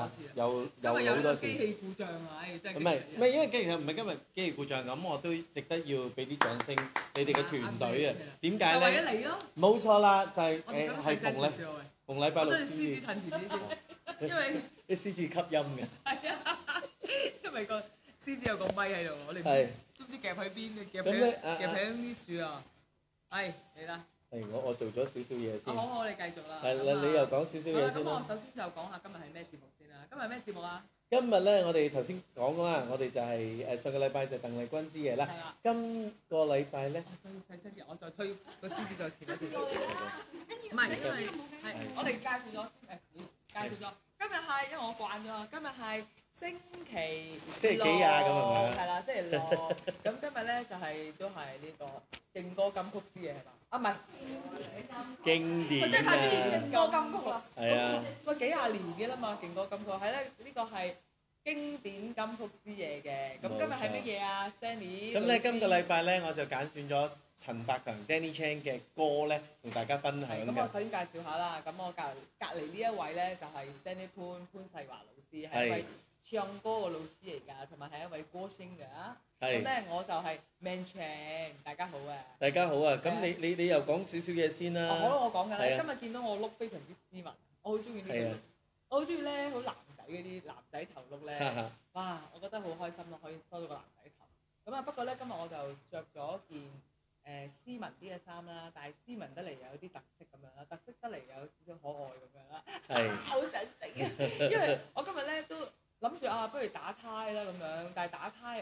啊，又好多次。 機器故障啊！真係唔係，因為其實唔係今日機器故障咁，我都值得要俾啲掌聲你哋嘅團隊啊！點解咧？ 就為咗你咯。 冇錯啦，就係係逢禮拜六獅子褪前啲先，因為啲獅子吸音嘅。 係啊，因為個獅子有個咪喺度，我哋都唔知夾喺邊嘅，夾喺啲樹啊。係你啦。 係我做咗少少嘢先。 好，你繼續啦。 係你又講少少嘢先啦。 咁我首先就講下今日係咩節目先啦。今日咩節目啊？ 今日咧，我哋頭先講啦，我哋就係上個禮拜就鄧麗君之夜啦。 係啦。 今個禮拜咧， 我再細聲啲，我再推個獅子再前一啲。唔係，因為係我哋介紹咗介紹咗。今日係因為我慣咗，今日係星期幾啊咁係咪？ 係啦，星期六。咁今日咧就係都係呢個勁歌金曲之夜係嘛？啊唔係經典啊！ 我真係太中意勁歌金曲啦。 係啊。 喂，幾廿年嘅啦嘛，勁歌金曲係咧，呢個係經典金曲之夜嘅。咁今日係乜嘢啊 ，Stanley？ 咁咧，今個禮拜咧，我就揀選咗陳百強 Danny Chan 嘅歌咧，同大家分享嘅。 咁我首先介紹下啦。咁我隔離呢一位咧就係 Stanley 潘世華老師，係一位唱歌嘅老師嚟㗎，同埋係一位歌星㗎。咁咧我就係 Man Chan，大家好啊！ 大家好啊！咁你又講少少嘢先啦。 好啦，我講緊咧，今日見到我碌非常之斯文，我好中意呢個，我好中意咧好男仔嗰啲男仔頭碌咧，哇！我覺得好開心咯，可以收到個男仔頭。咁啊，不過咧今日我就着咗件斯文啲嘅衫啦，但係斯文得嚟有啲特色咁樣啦，特色得嚟有少少可愛咁樣啦，好想死啊！因為我今日咧都諗住啊，不如打呔啦咁樣，但係打呔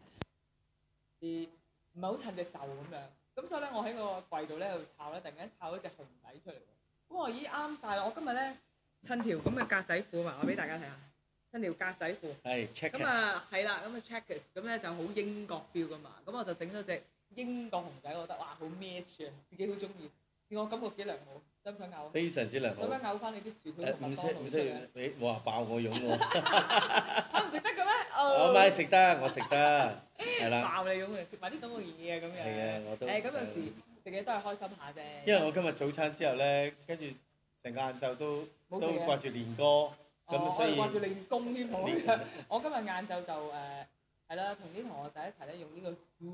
唔係好襯隻袖咁樣，咁所以咧我喺個櫃度咧度摷咧，突然間摷咗隻熊仔出嚟喎，咁我已經啱晒啦！我今日咧襯條咁嘅格仔褲嘛，我俾大家睇下，襯條格仔褲，咁啊係啦，咁啊 checkers，咁咧就好英國 feel 噶嘛，咁我就整咗隻英國熊仔，我覺得哇好 match 啊，自己好中意，自我感覺幾良好，想唔想嘔？ 非常之良好。 想唔想嘔翻你啲薯條同麥當勞？ 唔需要，你哇爆我擁喎！ 我唔食得嘅咩？ 我咪食得，我食得。係啦， 爆你咁嘅，食埋啲咁嘅嘢啊咁樣。 係啊，我都。 咁有時食嘢都係開心下啫。 因為我今日早餐之後咧，跟住成個晏晝都掛住練歌，咁所以掛住練功添喎。我今日晏晝就係啦，同啲同學仔一齊咧用呢個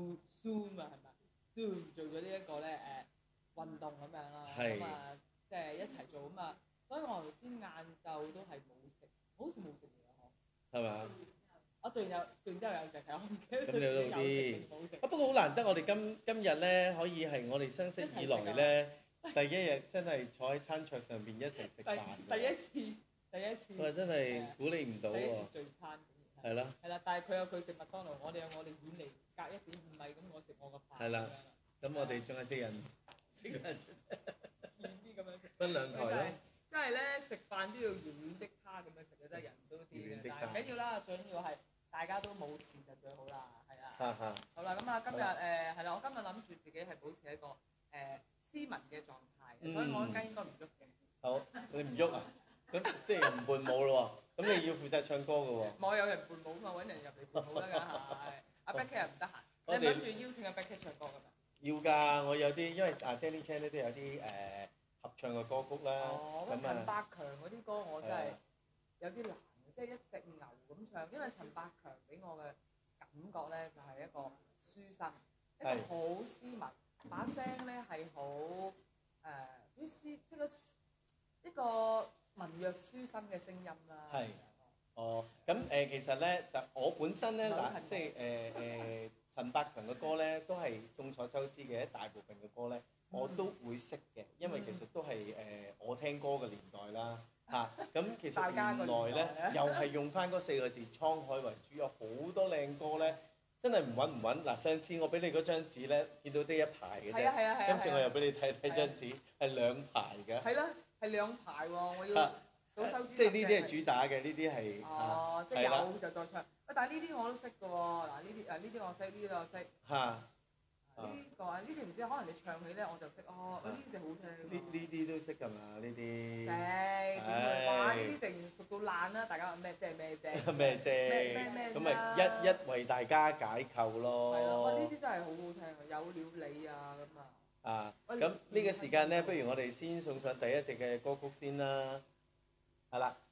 Zoom 啊，係咪 Zoom 做咗呢一個咧運動咁樣啦，咁啊即係一齊做啊嘛，所以我頭先晏晝都係冇食，好似冇食嘢嗬。 係嘛？ 我最然之後有食，係我唔記得咁你都啲。不過好難得，我哋今日咧可以係我哋相識以來咧第一日真係坐喺餐桌上邊一齊食飯。 第一次。 我真係估你唔到喎。 第一次聚餐。 係啦。 係啦，但係佢有佢食麥當勞，我哋有我哋遠離隔1.5米咁，我食我個飯。 係啦。咁我哋仲係4人。 遠啲咁樣食。 分兩台咯。 真係咧食飯都要遠遠的他咁樣食嘅，真係人少啲嘅，但係唔緊要啦，最緊要係大家都冇事就最好啦，係啊。好啦，咁啊今日係啦，我今日諗住自己係保持一個斯文嘅狀態，所以我應該唔喐嘅。 好，你唔喐啊？咁即係唔伴舞咯喎，咁你要負責唱歌嘅喎。 冇有人伴舞嘛，揾人入嚟伴舞得㗎係。阿 Becky 又唔得閒，你諗住邀請阿 Becky 唱歌㗎嘛？ 要㗎，我有啲因為阿 Danny Chan 咧都有啲合唱嘅歌曲啦。 咁陳百強嗰啲歌我真係有啲難，即係一隻牛咁唱，因為陳百強俾我嘅感覺咧就係一個書生，一個好斯文，把聲咧係好啲即係一個文弱書生嘅聲音啦。 係。咁其實咧就我本身咧嗱，即係陳百強嘅歌咧都係眾所周知嘅，一大部分嘅歌咧我都會識嘅，因為其實都係我聽歌嘅年代啦嚇。咁其實原來咧又係用翻嗰4個字滄海為主，有好多靚歌咧，真係唔揾嗱。上次我俾你嗰張紙咧，見到得一排嘅啫，今次我又俾你睇張紙係2排嘅。係啦，係2排喎，我要數手指。 即係呢啲係主打嘅，呢啲係。 即係有就再唱。但係呢啲我都識嘅喎，嗱呢啲我識，呢啲我識。呢啲唔知，可能你唱起咧我就識呢隻好聽。 呢啲都識㗎嘛？呢啲。 識點會話呢啲淨熟到爛啦！大家話咩啫？咩啫？ 咩啫？咁咪一為大家解構咯。 係啦，呢啲真係好好聽啊！有了你啊咁啊。 咁呢個時間咧，不如我哋先送上第一隻嘅歌曲先啦。係啦，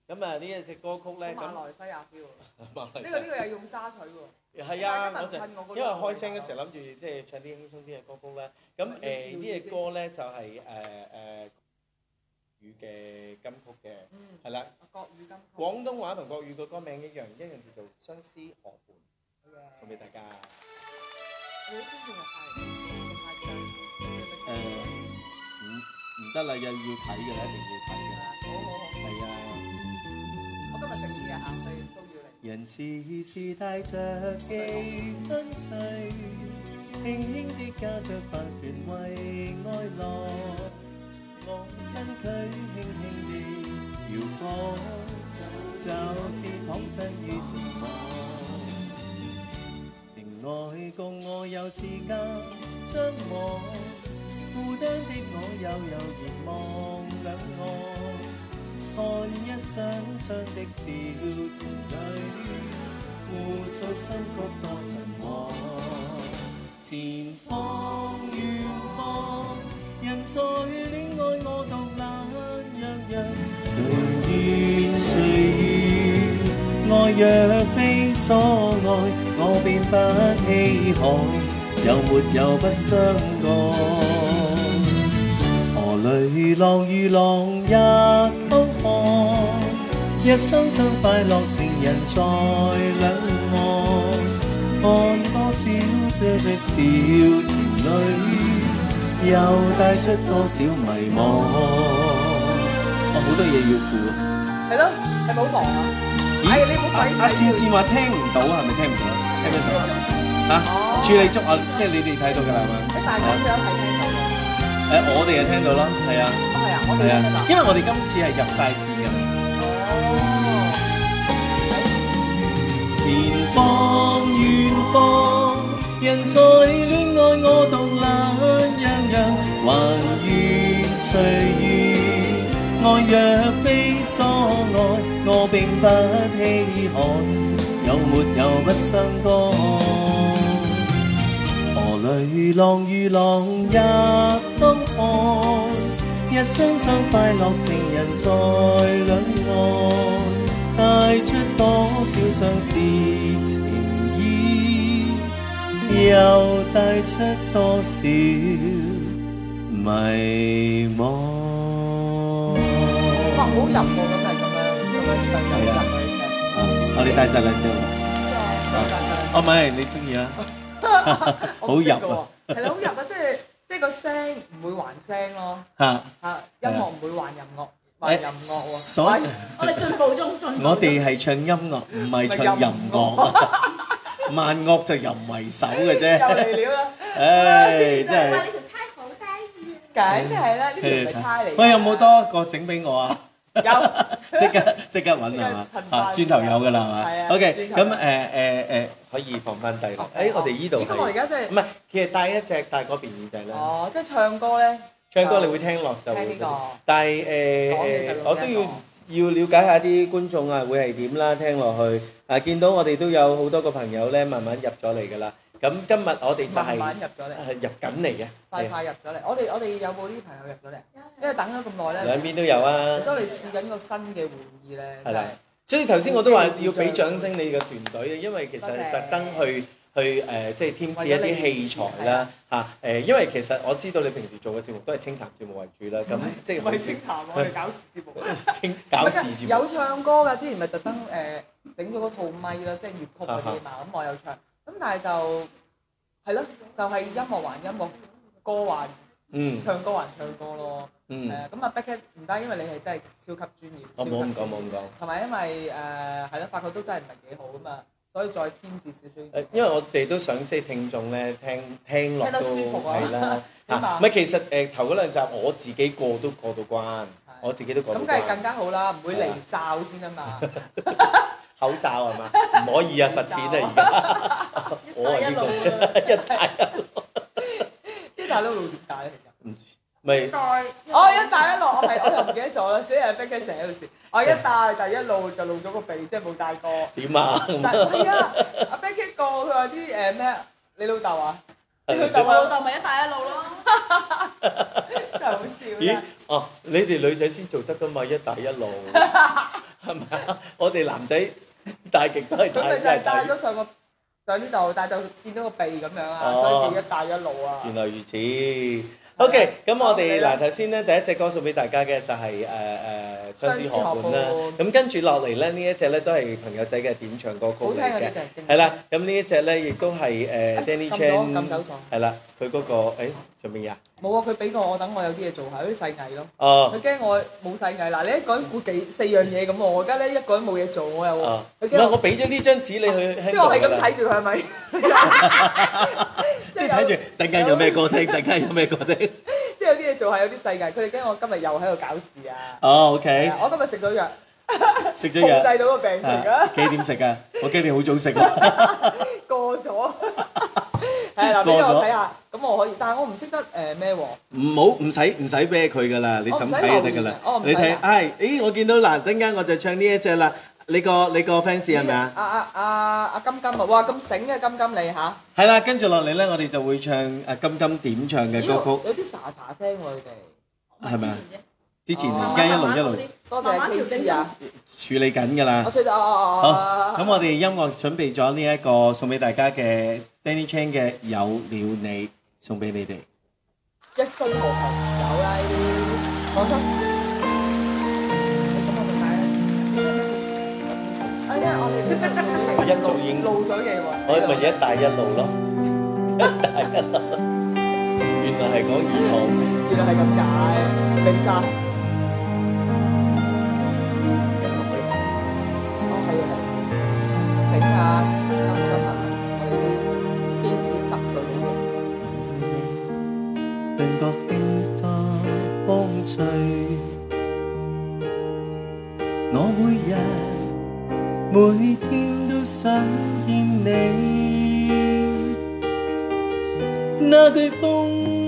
咁啊呢一隻歌曲咧， 馬來西亞 feel 喎。呢個又用沙錘喎。 係啊，因為開聲嗰時諗住即係唱啲輕鬆啲嘅歌曲咧。咁呢隻歌咧就係語嘅金曲嘅，係啦。 國語金曲。 廣東話同國語個歌名一樣叫做《相思河畔》，送俾大家。唔得啦，又要睇嘅，一定要睇嘅。好。係啊。 我今日整啲啊嚇，所以都要嚟。 人似是帶着幾分醉，輕輕的駕着帆船為愛落，我身軀輕輕地搖晃，就似躺身於城網。情愛共我有次間張望，孤單的我悠悠然望兩岸，看一雙雙的小情侶，互訴新曲多神往。前方遠方，人在戀愛我獨懶洋洋，隨緣隨緣，愛若非所愛，我便不稀罕，有沒有不相干。河裏浪與浪也偷看，一雙雙快樂情人在兩岸，看多少對的小情侶，又帶出多少迷茫。好多嘢要顧啊！ 係咯，係咪好忙啊？咦？你冇睇？ 阿倩倩話聽唔到，係咪聽唔到？聽唔到啊？處理足啊，即係你哋睇到㗎啦，係咪？ 即係大家都有睇聽到。 我哋係聽到啦，係啊。 係啊，我哋聽到。 因為我哋今次係入晒線㗎。前方遠方，人在戀愛我獨懶洋洋，還願隨緣，愛若非所愛，我並不稀罕，有沒有不相干。河裏浪與浪也偷看，一雙雙快樂情人在兩岸，帶出多少相思情意，又帶出多少迷茫。 哇，好入喎，咁係咁樣唱入入去嘅。 我哋帶晒兩隻。唔係，你中意啊？好入啊！ 係啦，好入啊！即係個聲唔會還聲咯。音樂唔會還音樂，還音樂喎。 所以我哋進步中進步。 我哋係唱音樂，唔係唱淫樂。萬惡就淫為首嘅啫。 又嚟了啦！ 唉，真係。 呢條胎好低嘅。 梗係啦，呢條唔係胎嚟。 喂，有冇多個整俾我啊？ 有， 即刻揾係嘛？轉頭有㗎啦係嘛？OK，咁可以放翻低啦。我哋依度係。 咁我而家即係唔係，其實帶一隻帶嗰邊耳仔啦。 哦，即係唱歌咧。 唱歌你會聽落就會。 聽呢個。 但係我都要了解下啲觀眾啊，會係點啦？聽落去見到我哋都有好多個朋友咧，慢慢入咗嚟㗎啦。咁今日我哋就係慢慢入咗嚟， 入緊嚟嘅， 快入咗嚟。我哋有冇啲朋友入咗嚟？因為等咗咁耐咧， 兩邊都有啊。 所以我哋試緊個新嘅玩意咧，真係。 所以頭先我都話要俾掌聲你嘅團隊，因為其實特登去即係添置一啲器材啦嚇因為其實我知道你平時做嘅節目都係清談節目為主啦，咁即係唔係清談，我哋搞事節目。 搞事節目有唱歌㗎，之前咪特登整咗嗰套咪啦，即係粵曲嗰啲嘛，咁我有唱。咁但係就係咯，就係音樂還音樂，歌還唱歌還唱歌咯。咁啊 Becky 唔得，因為你係真係超級專業。 我冇咁講，冇咁講。 同埋因為係咯，發覺都真係唔係幾好啊嘛，所以再添置少少。 因為我哋都想即係聽眾咧聽落都舒服啊。 係啦。唔係其實頭嗰兩集我自己過都過到關，我自己都過到關。 咁梗係更加好啦，唔會離罩先啊嘛。 口罩係嘛？唔可以啊，罰錢啊而家。我係呢個一帶一路。 一帶一路點解咧？ 唔知。咪一帶一路，我又唔記得咗啦，只係 Becky 成日喺度笑。我一帶就一路就露咗個鼻，即係冇帶過。 點啊？ 係啊，阿 Becky 個佢話啲咩？你老豆啊？ 你老豆咪一帶一路咯。 真係好笑。 咦？哦，你哋女仔先做得㗎嘛？一帶一路。 係咪啊？我哋男仔戴極都係咁咪就係戴戴咗上呢度，戴到見到個鼻咁樣啊， 哦所以就一帶一路啊。 原來如此。OK，咁我哋嗱頭先咧第一隻歌送俾大家嘅就係相思河畔啦。咁跟住落嚟咧呢一隻咧都係朋友仔嘅點唱歌曲嚟嘅。係啦，咁呢一隻咧亦都係Danny Chan 係啦，佢嗰個做咩啊？ 冇啊！佢俾我等我有啲嘢做下，有啲細藝咯。 哦。 佢驚我冇細藝。嗱，你一個人顧4樣嘢咁喎，我而家咧一個人冇嘢做，我又唔係我俾咗呢張紙你去。 即係我係咁睇住佢係咪？ 即係睇住，突然間有咩歌聽，突然間有咩歌聽。 即係有啲嘢做係有啲細藝，佢哋驚我今日又喺度搞事啊！ 哦，OK。 我今日食咗藥， 食咗藥， 控制到個病情啊！ 幾點食啊？我驚你好早食喎。 過咗。係嗱，俾我睇下，咁我可以，但係我唔識得咩喎？ 唔使啤佢噶啦，你就咁睇就得噶啦。你睇，我見到嗱，陣間我就唱呢一隻啦。你個 fans 係咪啊？ 阿金金啊！哇，咁醒嘅金金你嚇！ 係啦，跟住落嚟咧，我哋就會唱金金點唱嘅歌曲。 有啲沙沙聲喎，佢哋係咪啊？之前而家一路。 多謝 KC 啊！ 處理緊㗎啦。 我吹咗好， 咁我哋音樂準備咗呢一個送俾大家嘅 Danny Chan 嘅《有了你》，送俾你哋。 一生無憾有啦呢啲，放心。 我一早已經露咗嘢喎， 我咪一帶一路咯，一帶一路，原來係講兒童， 原來係咁解，明晒。哦，係啊係，醒啊，金金啊，我哋啲邊絲執水嘅。 頓覺輕沙風吹，我每天都想見你，那句風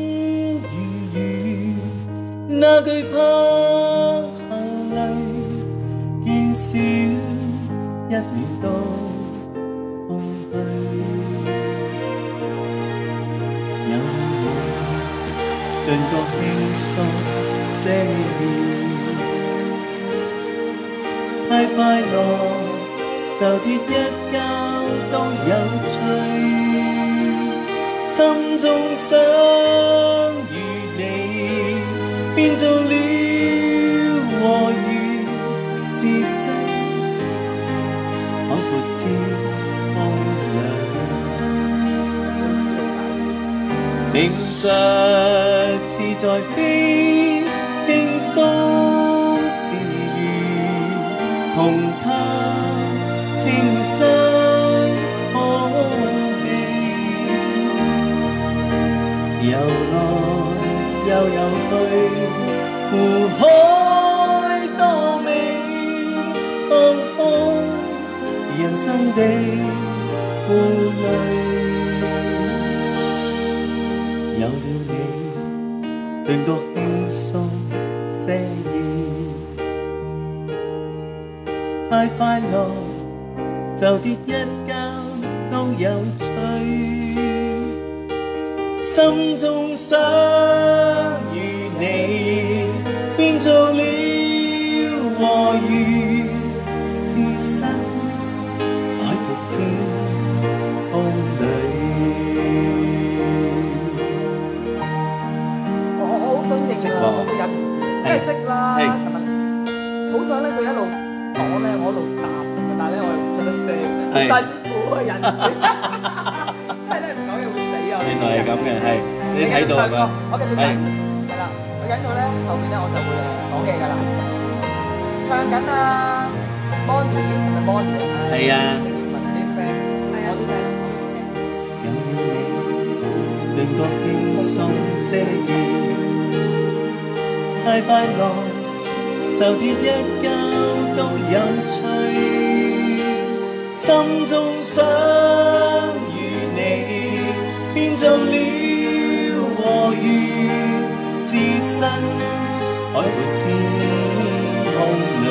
雨，那句怕行淚，見少一秒都空虛。有你，頓覺輕鬆些了，太快樂。就跌一跤都有趣，心中想與你變做了和魚，置身海闊天空亮，迎着自在飛，輕鬆自如，同他情深可記，遊來又遊去，湖海多美，看看人生的顧慮。有了你，頓覺輕鬆些意，太快樂。就跌一跤都有趣，心中想與你變做了和魚，置身海闊天空裏。 我好想認啊！我真係忍唔住，梗係識啦，係咪？好想咧，佢一路講咧，我一路答。但係咧，我又唔出得聲，好辛苦啊！忍唔住，真係唔講嘢會死啊！ 原來係咁嘅，係你睇到係嘛？ 我繼續忍，係啦，我忍到咧後面咧我就會講嘢㗎啦。唱緊啊 ，Bonnie 係咪 Bonnie 啊？ 係啊。 識英文啲 friend，我啲 friend 講啲咩？ 有了你，頓覺輕鬆些意，太快樂就跌一跤都有趣。心中想與你變做了和魚，置身海闊天空裏，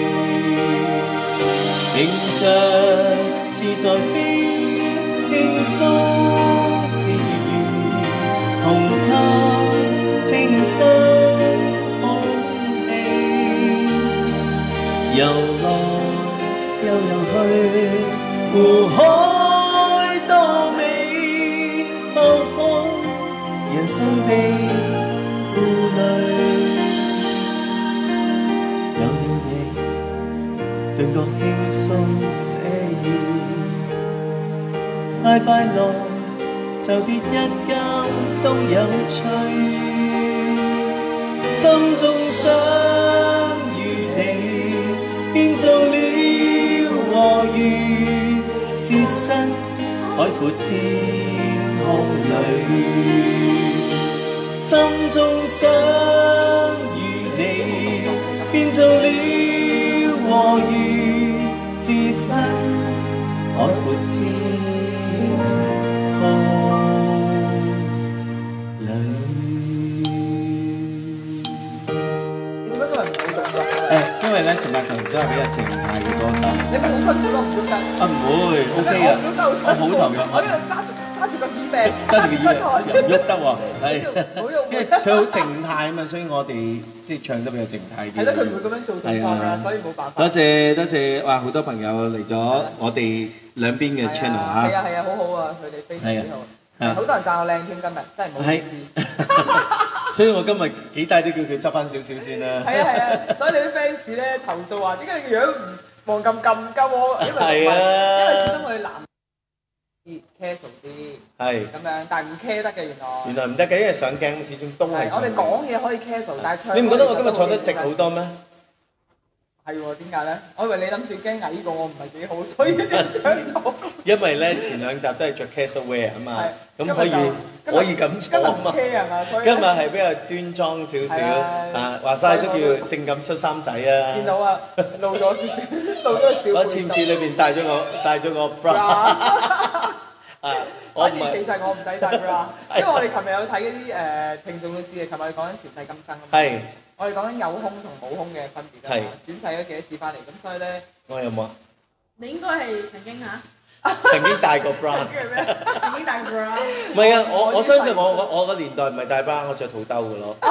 迎着自在飛，輕鬆自如，同他清新空氣。 遊來又遊去，湖海多美，看看人生的顧慮。有了你，頓覺輕鬆寫意，太快樂就跌一跤都有趣，心中想與你變做了和魚，置身海闊天空裏，心中想與你變做了和魚，置身海闊天空裏。 你做乜今日唔冇動作啊？ 因為咧陳百強都係比較靜態嘅歌手。 你咪好辛苦咯，唔喐得。 唔會 ，OK 啊，我好投入。 我呢度揸住個耳病， 揸住個耳又唔喐得喎， 好用。 因為佢好靜態啊嘛，所以我哋即係唱得比較靜態啲。 係咯，佢唔會咁樣做動作㗎，所以冇辦法。 多謝，哇！好多朋友嚟咗我哋兩邊嘅 channel 啊。 係啊，好好啊，佢哋非常之好。好多人讚我靚添，今日真係唔好意思。 所以我今日幾大都叫佢執翻少少先啦。 係啊，所以你啲 fans 咧投訴話點解你個樣唔黃咁我？因為始終佢男啲 casual 啲，係咁樣，但係唔 care 得嘅原來唔得嘅，因為上鏡始終都係。我哋講嘢可以 casual，但係唱。你唔覺得我今日坐得直好多咩？係喎，點解咧？我以為你諗住驚矮過我唔係幾好，所以你想坐。因為咧前兩集都係着 casual wear 啊嘛，咁可以咁坐啊嘛。今日係比較端莊少少啊，話曬都叫性感恤衫仔啊。見到啊，露咗少少，露咗個小。我似唔似裏邊帶咗個 bra？ 啊，我唔係。其實我唔使帶 bra，因為我哋琴日有睇嗰啲聽眾都知嘅，琴日我哋講緊前世今生啊嘛。係。我哋講緊有胸同冇胸嘅分別啊嘛，轉世咗幾多次翻嚟，咁所以咧，我有冇啊？ 你應該係曾經嚇， 曾經戴過 bra。 曾經戴過 bra。 唔係啊，我相信我個年代唔係戴 bra，我着肚兜嘅咯。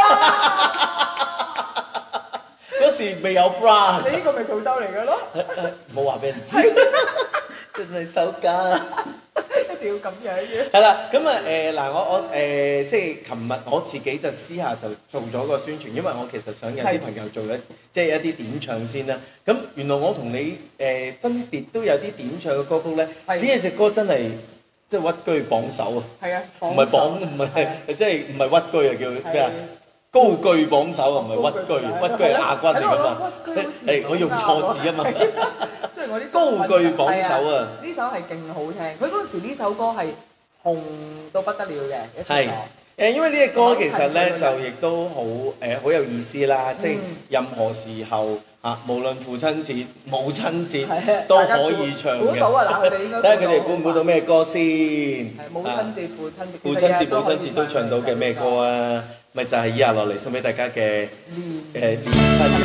嗰時未有 bra。你呢個咪肚兜嚟嘅咯？冇話俾人知，真係手假。一定要咁樣嘅。係啦，咁啊嗱，我即係琴日我自己就私下就做咗個宣傳，因為我其實想有啲朋友做即係一啲點唱先啦。咁原來我同你分別都有啲點唱嘅歌曲咧。呢一隻歌真係即係屈居榜首啊！係啊，唔係即係唔係屈居啊，叫咩啊？高居榜首啊，唔係屈居係亞軍嚟㗎嘛。係我用錯字啊嘛。高居榜首啊！呢首係勁好聽，佢嗰陣時呢首歌係紅到不得了嘅。係因為呢隻歌其實咧就亦都好有意思啦，即係任何時候嚇，無論父親節、母親節都可以唱嘅。估到啊！嗱，佢哋應該睇下佢哋估唔估到咩歌先？母親節、父親節、母親節都唱到嘅咩歌啊？咪就係以下落嚟送俾大家嘅年親嘅。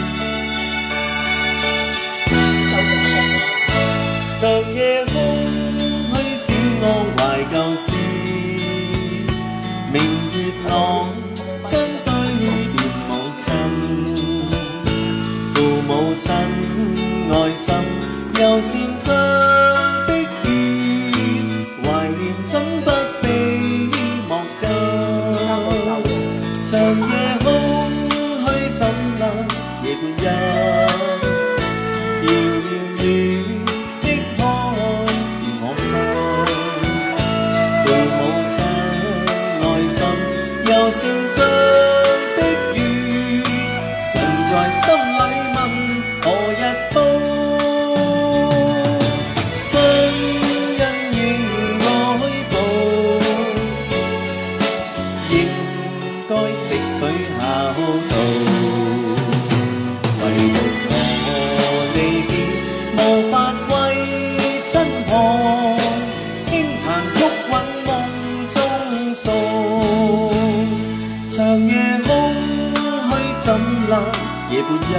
長夜空虛使我懷舊事，明月朗相對變母親，父母親愛心又善像碧月，懷念怎不被莫禁。長夜空虛怎能夜半陰，遙遙雨。又善像碧月，常在心裏問何日到？親恩應該報，應該識取孝道。唯獨我離別，無法為親旁，輕彈曲韻夢中訴。長夜空虛怎能夜半陰，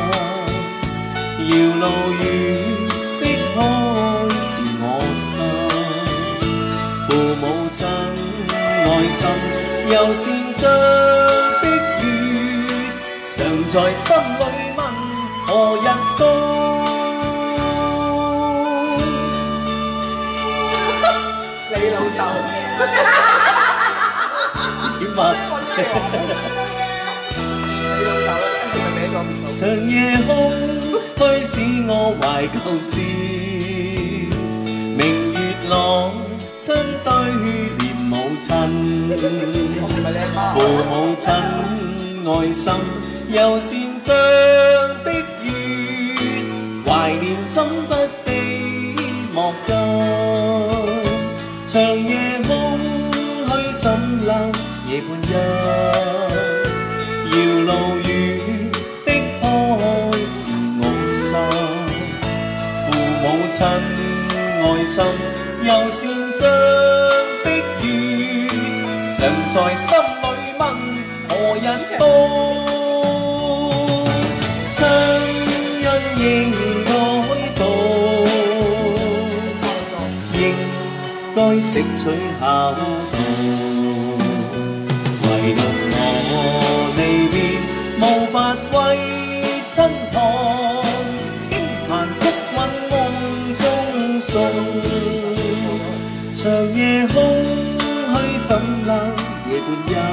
遙路遠逼開是我心，父母親愛心又善像碧月，常在心裏問何何日到？ 你老豆點啊？ 你老豆啦，係咪歪咗面數？ 長夜空驅使我懷舊事，明月朗相對連母親， 我唔係你阿媽。 父母親愛心又善像碧月，懷念怎不悲莫禁。長夜空虛怎冷夜半陰，遙路遠的開是我心，父母親愛心又善像碧月，常在心裏問何日到？親恩應該報，應該識取孝道，唯獨我離別無法為親旁，輕彈曲韻夢中送。長夜空虛怎冷夜半陰，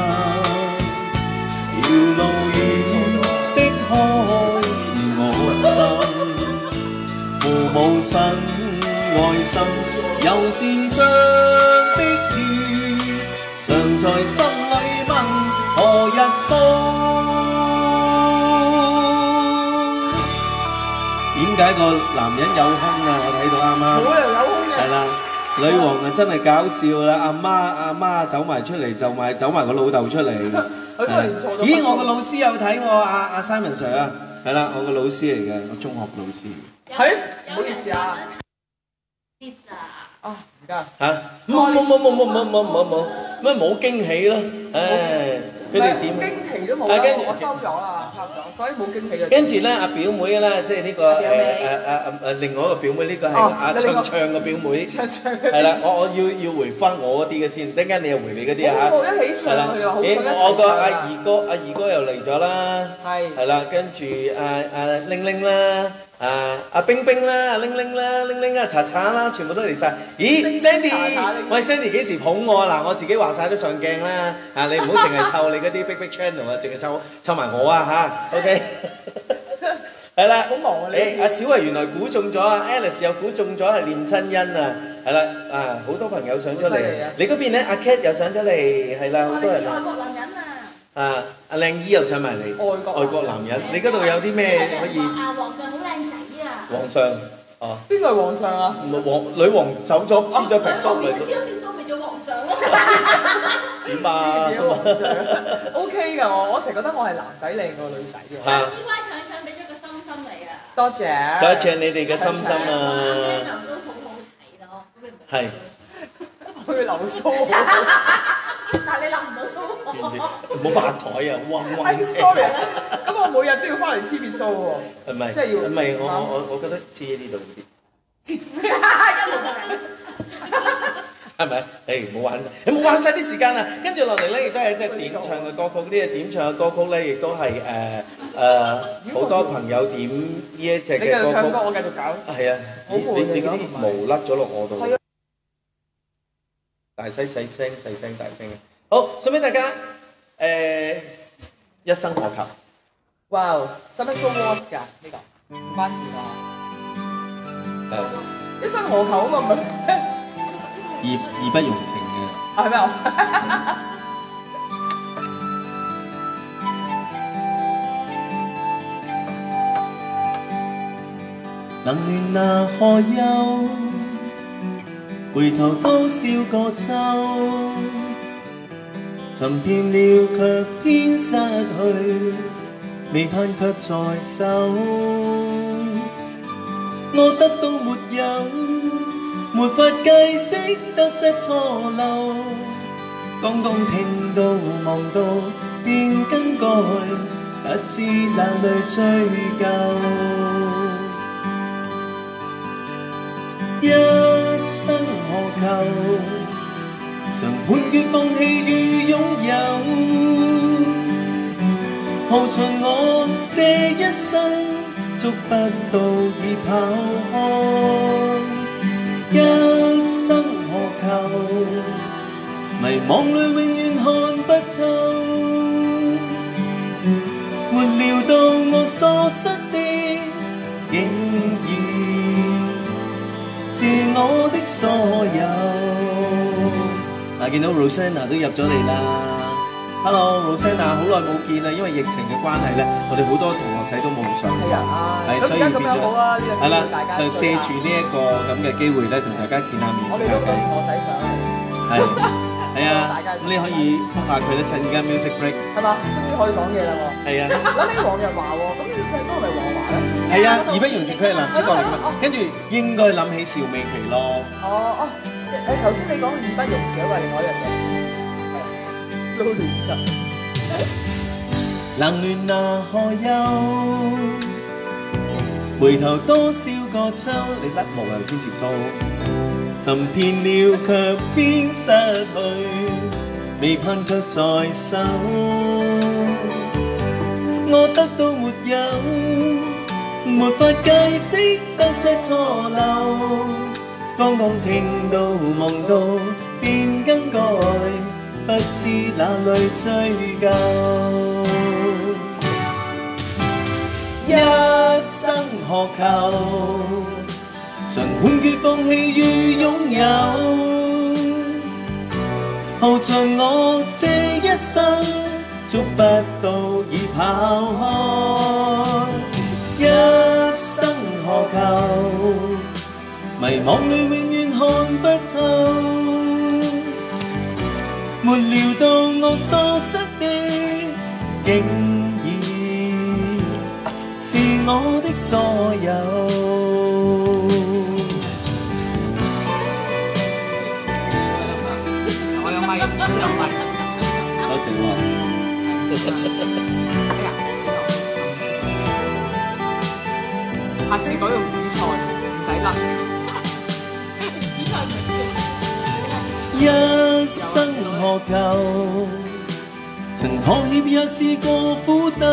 遙路遠的開是我心，父母親愛心又善像碧月，常在心裏問何日到？點解個男人有胸啊？我睇到啱啱。 冇理由有空嘅。 係啦，女王啊真係搞笑啦！阿媽走埋出嚟，走埋個老豆出嚟。 佢真係連錯咗。 咦！我個老師有睇喎，阿 Simon Sir 啊，係啦，我個老師嚟嘅，我中學老師。 係，唔好意思啊。哦，唔該。 嚇！冇，乜冇驚喜咯？唉，佢哋點？ 驚奇都冇啦，我收咗啦，差唔多，所以冇驚喜就。 跟住咧，阿表妹咧，即係呢個另外一個表妹，呢個係阿唱嘅表妹。係啦，我要回翻我嗰啲嘅先，陣間你又回你嗰啲啊嚇。 冇一起唱，佢話好想一齊唱。 我個阿二哥又嚟咗啦。係啦，跟住阿玲玲啦。阿冰冰啦，阿玲玲啦，玲玲啊，查查啦，全部都嚟晒。咦 ，Sandy， 喂 Sandy 幾時捧我啊？嗱，我自己話晒都上鏡啦。你唔好淨係湊你嗰啲 Big Channel 啊，淨係湊埋我啊嚇。OK， 係啦。 好忙啊你。 阿小慧原來估中咗啊 ，Alice 又估中咗係念親恩啊。係啦，好多朋友上咗嚟。你嗰邊咧，阿 Cat 又上咗嚟，係啦，好多人。 外國男人啊！ 阿靚姨又上埋嚟。外國男人，你嗰度有啲咩可以？ 皇上好靚仔啊！ 皇上，哦。 邊個係皇上啊？ 女王走咗，黐咗撇鬚嚟。 黐咗撇鬚咪做皇上咯？ 點啊？ 幾皇上 ？OK 㗎，我成日覺得我係男仔靚過女仔嘅。 CY 唱俾咗個心心你啊！ 多謝。 多謝你哋嘅心心啊！ 流蘇好好睇咯，咁你唔係。 我要流蘇。但係你諗唔到蘇唔好拍台啊！嗡嗡聲。 sorry 咁我每日都要翻嚟黐別鬚喎。 係咪？ 即係要。 唔係我覺得黐喺呢度啲。 一模一樣。 係咪？誒冇玩晒，你冇玩晒啲時間啊！跟住落嚟咧，亦都係一隻點唱嘅歌曲。呢隻點唱嘅歌曲咧，亦都係好多朋友點呢一隻嘅歌曲。 你繼續唱歌，我繼續搞。 係啊，你嗰啲毛甩咗落我度。大聲細聲大聲嘅。好，送俾大家一生何求。 哇！使唔使 show what 㗎？呢個唔關事㗎。一生何求啊嘛，唔係義不容情嘅。 係咩啊？ 能戀那何憂？回頭都笑過秋，尋遍了卻偏失去，未盼卻在手。我得到沒有，沒法解釋得失錯漏。剛剛聽到望到便更改，不知哪裏追究。一生何求？常判決放棄與擁有，耗盡我這一生， 捉不到已跑開，一生何求？迷惘裏永遠看不透，沒料到我所失的，竟然是我的所有。見到 Rosanna 都入咗嚟啦。Hello Rosanna， 好耐冇見啦，因為疫情嘅關係咧，我哋好多同學仔都冇上課，係所以變咗係啦，就借住呢一個咁嘅機會咧，同大家見下面。 我哋都同學仔上嚟， 係啊，咁你可以覆下佢咧，趁而家 music break 係嘛？終於可以講嘢啦喎。 係啊， 諗起黃日華喎，咁呢隻歌係咪黃華咧？ 係啊，義不容辭，佢係男主角嚟㗎嘛，跟住應該諗起邵美琪咯。 哦，頭先你講義不容辭嗰個係另外一樣嘢。撈亂晒， 冷暖那可休？回頭多少個秋，你甩毛又先結束，尋遍了卻偏失去，未盼卻在手。我得到沒有，沒法解釋得些錯漏，剛剛聽到夢到便更改。不知哪裏追究，一生何求？純判決放棄與擁有，耗盡我這一生，捉不到已跑開，一生何求？迷惘裏永遠看不透。沒料到我所失的，竟然是我的所有。 我有咪，有咪。 多謝喎。下次改用紫菜，唔使甩。 紫菜唔係一生何求？曾妥協也試過苦鬥，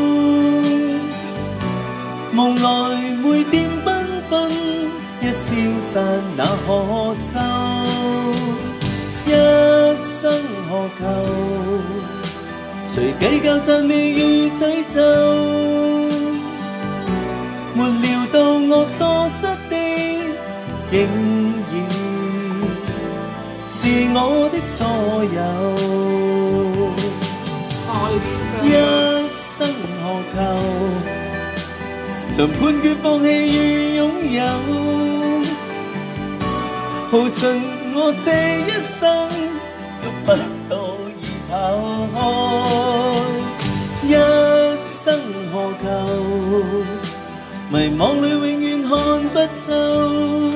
夢來每點繽紛，一消散那可收？一生何求？誰計較讚美與詛咒？沒料到我所失的，竟然是我的所有，一生何求？曾判決放棄與擁有，耗盡我這一生，就不到已跑開，一生何求？迷惘裏永遠看不透。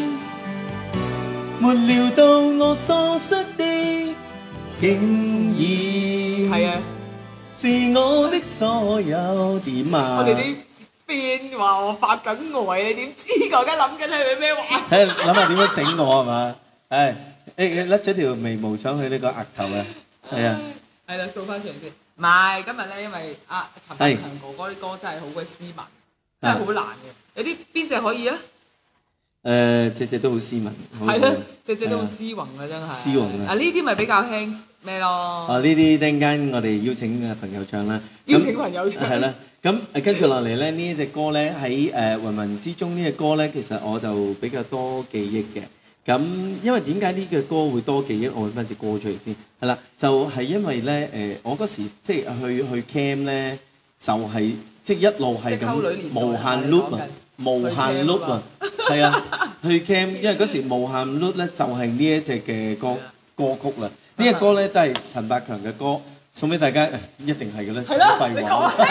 沒料到我所失的，竟然係啊， 是我的所有。點啊？ 我哋啲 friend 話我發緊呆，你點知我而家諗緊係咩話？ 睇諗下點樣整我係嘛？係你甩咗條眉毛上去呢個額頭啊！係啊， 係啦，掃翻出嚟先。唔係今日咧，因為陳百強哥哥啲歌真係好鬼斯文，真係好難嘅。有啲邊隻可以啊？ 隻隻都好斯文， 係咯，隻隻都好斯文啊，真係。 斯文啊！ 呢啲咪比較輕咩咯？ 呢啲陣間我哋邀請朋友唱啦。 邀請朋友唱。 係啦，咁跟住落嚟咧，呢一隻歌咧喺芸芸之中呢隻歌咧，其實我就比較多記憶嘅。咁因為點解呢個歌會多記憶？我揾翻隻歌出嚟先。係啦，就係因為咧我嗰時即係去 camp 咧，就係即係一路係咁無限 loop 啊！無限 loop 啊，係啊，去 camp， 因為嗰時無限 loop 咧就係呢一隻嘅歌曲啦。呢隻歌咧都係陳百強嘅歌，送俾大家，一定係嘅咧。 係啦，你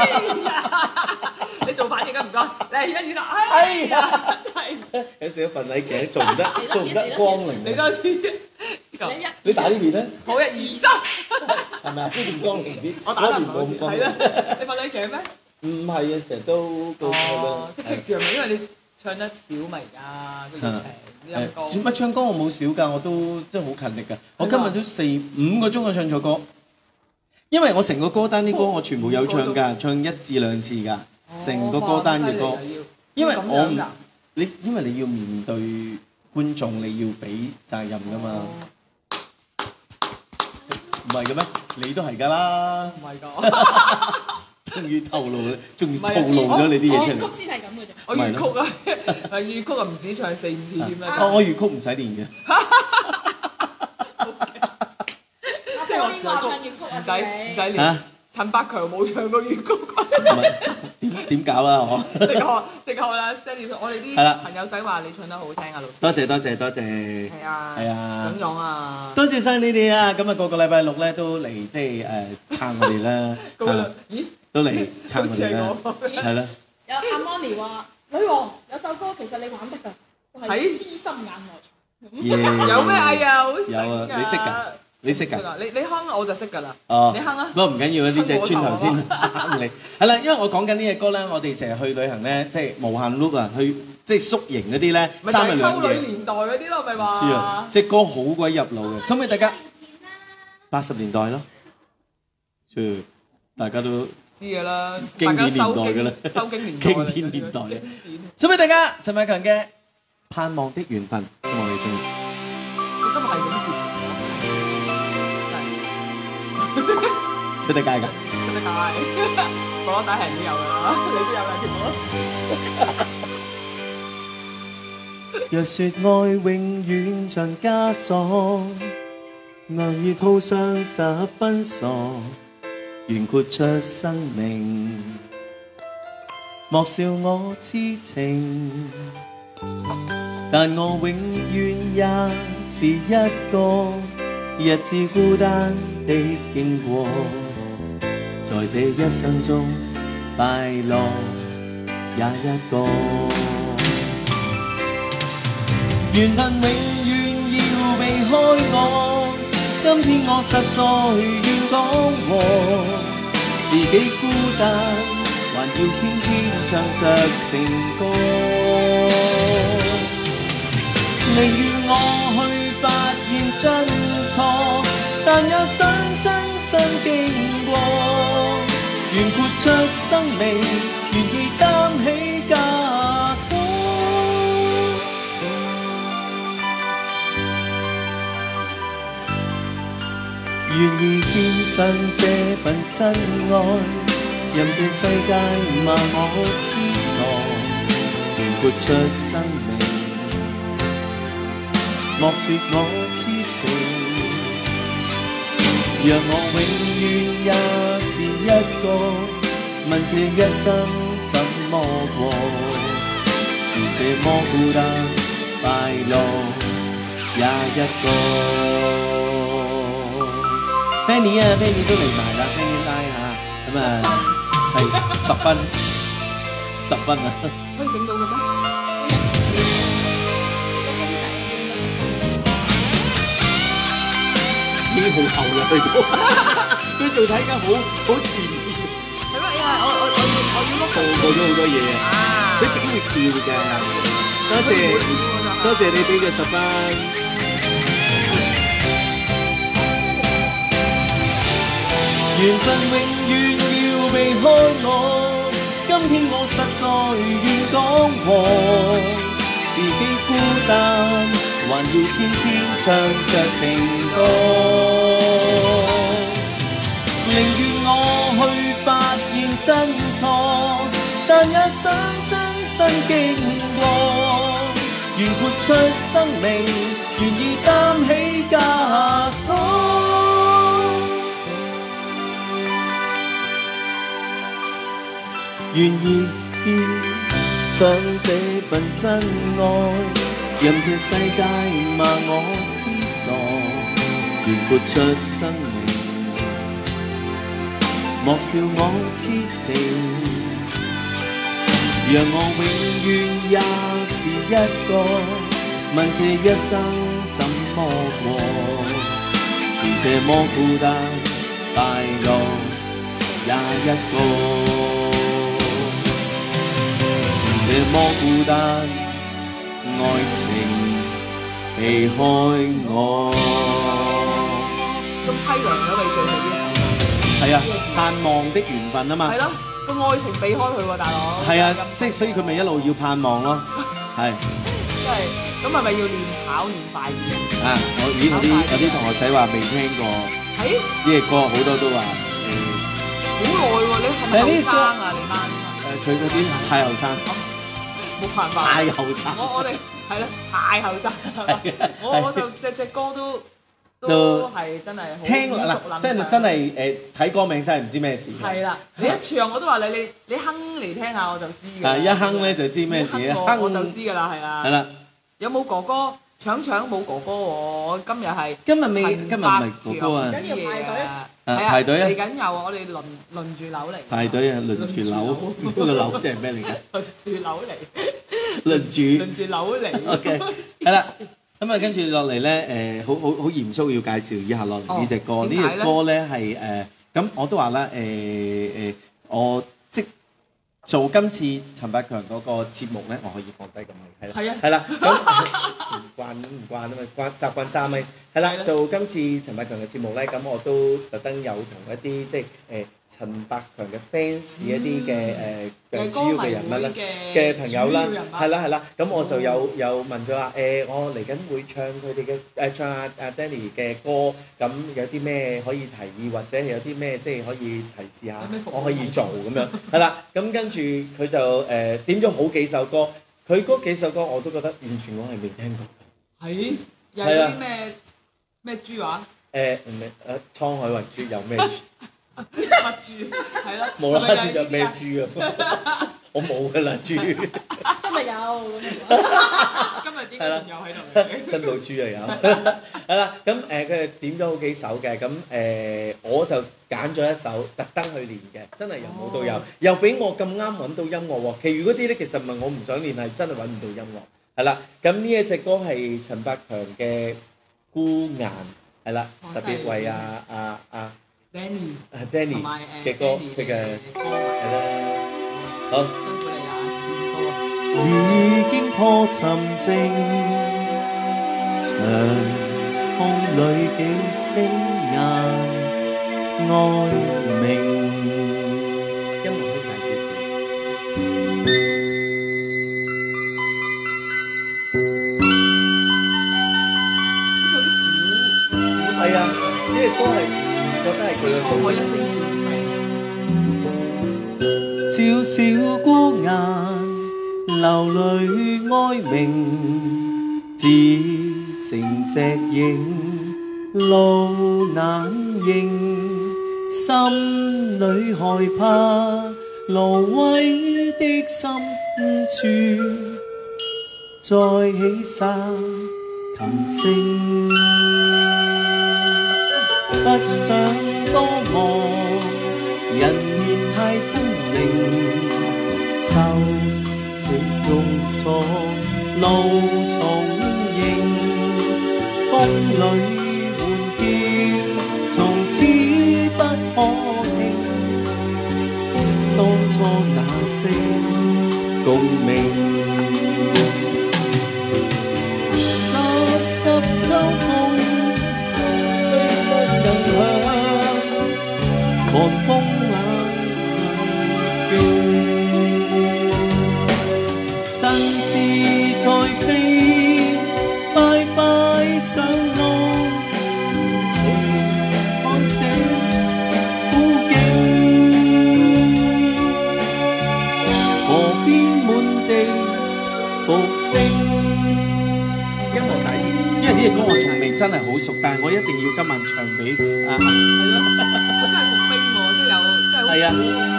講，你做反應啊，唔該。你而家演啦，哎呀，真係有少少瞓喺頸，做唔得光榮。 你多次， 你打呢邊咧？ 好1、2、3， 係咪啊？呢邊光榮啲， 我打得唔好先。係啦，你瞓喺頸咩？ 唔係啊，成日都即係棘住係咪？因為你唱得少咪而家個熱情啲音歌。 乜唱歌我冇少㗎，我都真係好勤力㗎。我今日都4、5個鐘我唱錯歌，因為我成個歌單啲歌我全部有唱㗎，唱1至2次㗎。 成個歌單嘅歌，因為我唔因為你要面對觀眾，你要俾責任噶嘛。唔係嘅咩？你都係㗎啦。唔係㗎。終於透露咗你啲嘢出嚟。 粵曲先係咁嘅啫。 我粵曲啊，粵曲啊唔止唱4-5次添啦。 我粵曲唔使練嘅。 即係我啲話唱粵曲啊， 唔使練。陳百強冇唱過粵曲。 點搞啦？我即刻啦 ，Stanley， 我哋啲朋友仔話你唱得好聽啊，老師。多謝。係啊。咁樣啊。多謝晒你哋啊！咁啊，個禮拜6咧都嚟即係撐我哋啦。咦？都嚟撐我哋啦。係啦。 有阿 Moni 話：女王有首歌其實你玩得㗎，就係《痴心眼內藏》。 有咩藝啊？好有啊！你識㗎？你識㗎？ 你哼我就識㗎啦。 哦， 你哼啊！ 不過唔緊要啊，呢隻磚頭先啱你。係啦，因為我講緊呢隻歌咧，我哋成日去旅行咧，即係無限 loop 啊，去即係宿營嗰啲咧，3日2夜。咪就係溝女年代嗰啲咯，咪話。知啊，隻歌好鬼入腦嘅，送俾大家。80年代咯，大家都知㗎啦，經典年代㗎啦，收經年代。經典年代嘅，送俾大家陳百強嘅《盼望的緣分》，希望你中意。我今日係咁講。出得街㗎，出得街，我底係都有㗎啦，你都有啦，條若說愛永遠像枷鎖，愛意套上10分傻，願豁出生命，莫笑我痴情，但我永遠也是一個日子孤單的經過。在這一生中，快樂也一個。緣分永遠要避開我，今天我實在願講和，自己孤單，還要天天唱着情歌。寧願我去發現真錯，但也想親身經過。願豁出生命，願意擔起枷鎖。願意獻上這份真愛，任這世界罵我痴傻。願豁出生命，莫說我痴情。讓我永遠也是一個，問這一生怎麼過，是這麼孤單，快樂也一個。Fanny 啊 ，Fanny 都嚟埋啦 ，Fanny 拉下，咁啊係10分啊！可以整到嘅咩？已經好後啦，佢仲睇緊好前面。係咩？我要錯過咗好多嘢啊！佢自己會跳㗎。多謝你俾嘅10分。緣分永遠要避開我，今天我實在願講和，自己孤單。還要天天唱着情歌，寧願我去發現真錯，但也想親身經過。願豁出生命，願意擔起枷鎖。願意獻上這份真愛。任這世界罵我痴傻，願豁出生命，莫笑我痴情。讓我永遠也是一個，問這一生怎麼過，是這麼孤單，快樂也一個，是這麼孤單。愛情離開我，咁凄涼咗你最後呢首歌。係啊，盼望的緣分啊嘛。係咯， 個愛情避開佢喎，大佬。 係啊，即係所以佢咪一路要盼望咯，係。 即係咁係咪要練跑練快啲啊！有啲同學仔話未聽過， 係呢隻歌好多都話好耐喎，你係咪後生啊？你班佢嗰啲太後生， 冇辦法。 太後生。 我哋係咯，太後生。我就隻歌都係真係好聽啦， 真係睇歌名真係唔知咩事。 係啦，你一唱我都話你哼嚟聽下我就知㗎。 係一哼咧就知咩事啦， 哼我就知㗎啦，係啊。 係啦。 有冇哥哥？搶冇哥哥喎！今日唔係哥哥啊！ 緊要排隊啊！ 排隊啊！ 嚟緊有啊！我哋輪住樓嚟。 排隊啊！輪住樓，呢個樓即係咩嚟㗎？ 輪住樓嚟。 輪住樓嚟。 OK， 係啦。咁啊，跟住落嚟咧，好嚴肅要介紹以下落嚟呢隻歌。呢隻歌咧係咁我都話啦，我即做今次陳百強嗰個節目咧，我可以放低個咪，係啦，咁唔慣啊嘛，習慣揸咪，係啦，做今次陳百強嘅節目咧，咁我都特登有同一啲即係陳百強嘅 fans 一啲嘅主要嘅人物啦嘅朋友啦，係啦，咁我就有問佢話我嚟緊會唱佢哋嘅唱阿 Danny 嘅歌，咁有啲咩可以提議，或者有啲咩即係可以提示下我可以做咁樣，係啦，咁跟住佢就點咗好幾首歌，佢嗰幾首歌我都覺得完全我係未聽過。 係有啲咩豬話？ 滄海遺珠有咩豬？ 乜豬？係咯， 冇啦，知咗咩豬啊？我冇噶啦豬。 今日有咁今日點解仲有喺度嘅？ 真老豬啊有。係啦，咁佢哋點咗好幾首嘅，咁我就揀咗一首特登去練嘅，真係由冇到有，又俾我咁啱揾到音樂喎。其餘嗰啲咧其實唔係我唔想練，係真係揾唔到音樂。係啦，咁呢一隻歌係陳百強嘅《孤雁》，係啦，特別為Danny 嘅歌，佢嘅係啦，好。 辛苦你啊， 已經破沉靜，長空裏幾聲雁哀鳴。音樂可以大少少。係啊，呢隻歌係覺得係佢嘅歌聲。小小孤雁流淚哀鳴，只剩隻影露眼影，心裏害怕蘆葦的深處再起沙琴聲，不想多望人面太猙獰，收拾用咗路重迎，風裏喚叫，從此不可聽，當初那些共鳴。拾週風，吹得更響，寒風冷勁，振翅再飛，快快上路，看這孤景，河邊滿地伏兵。音樂大啲，因為呢隻歌我從未真係好熟，但係我一定要今晚唱俾係咯，我真係服兵喎，即係有真係係啊。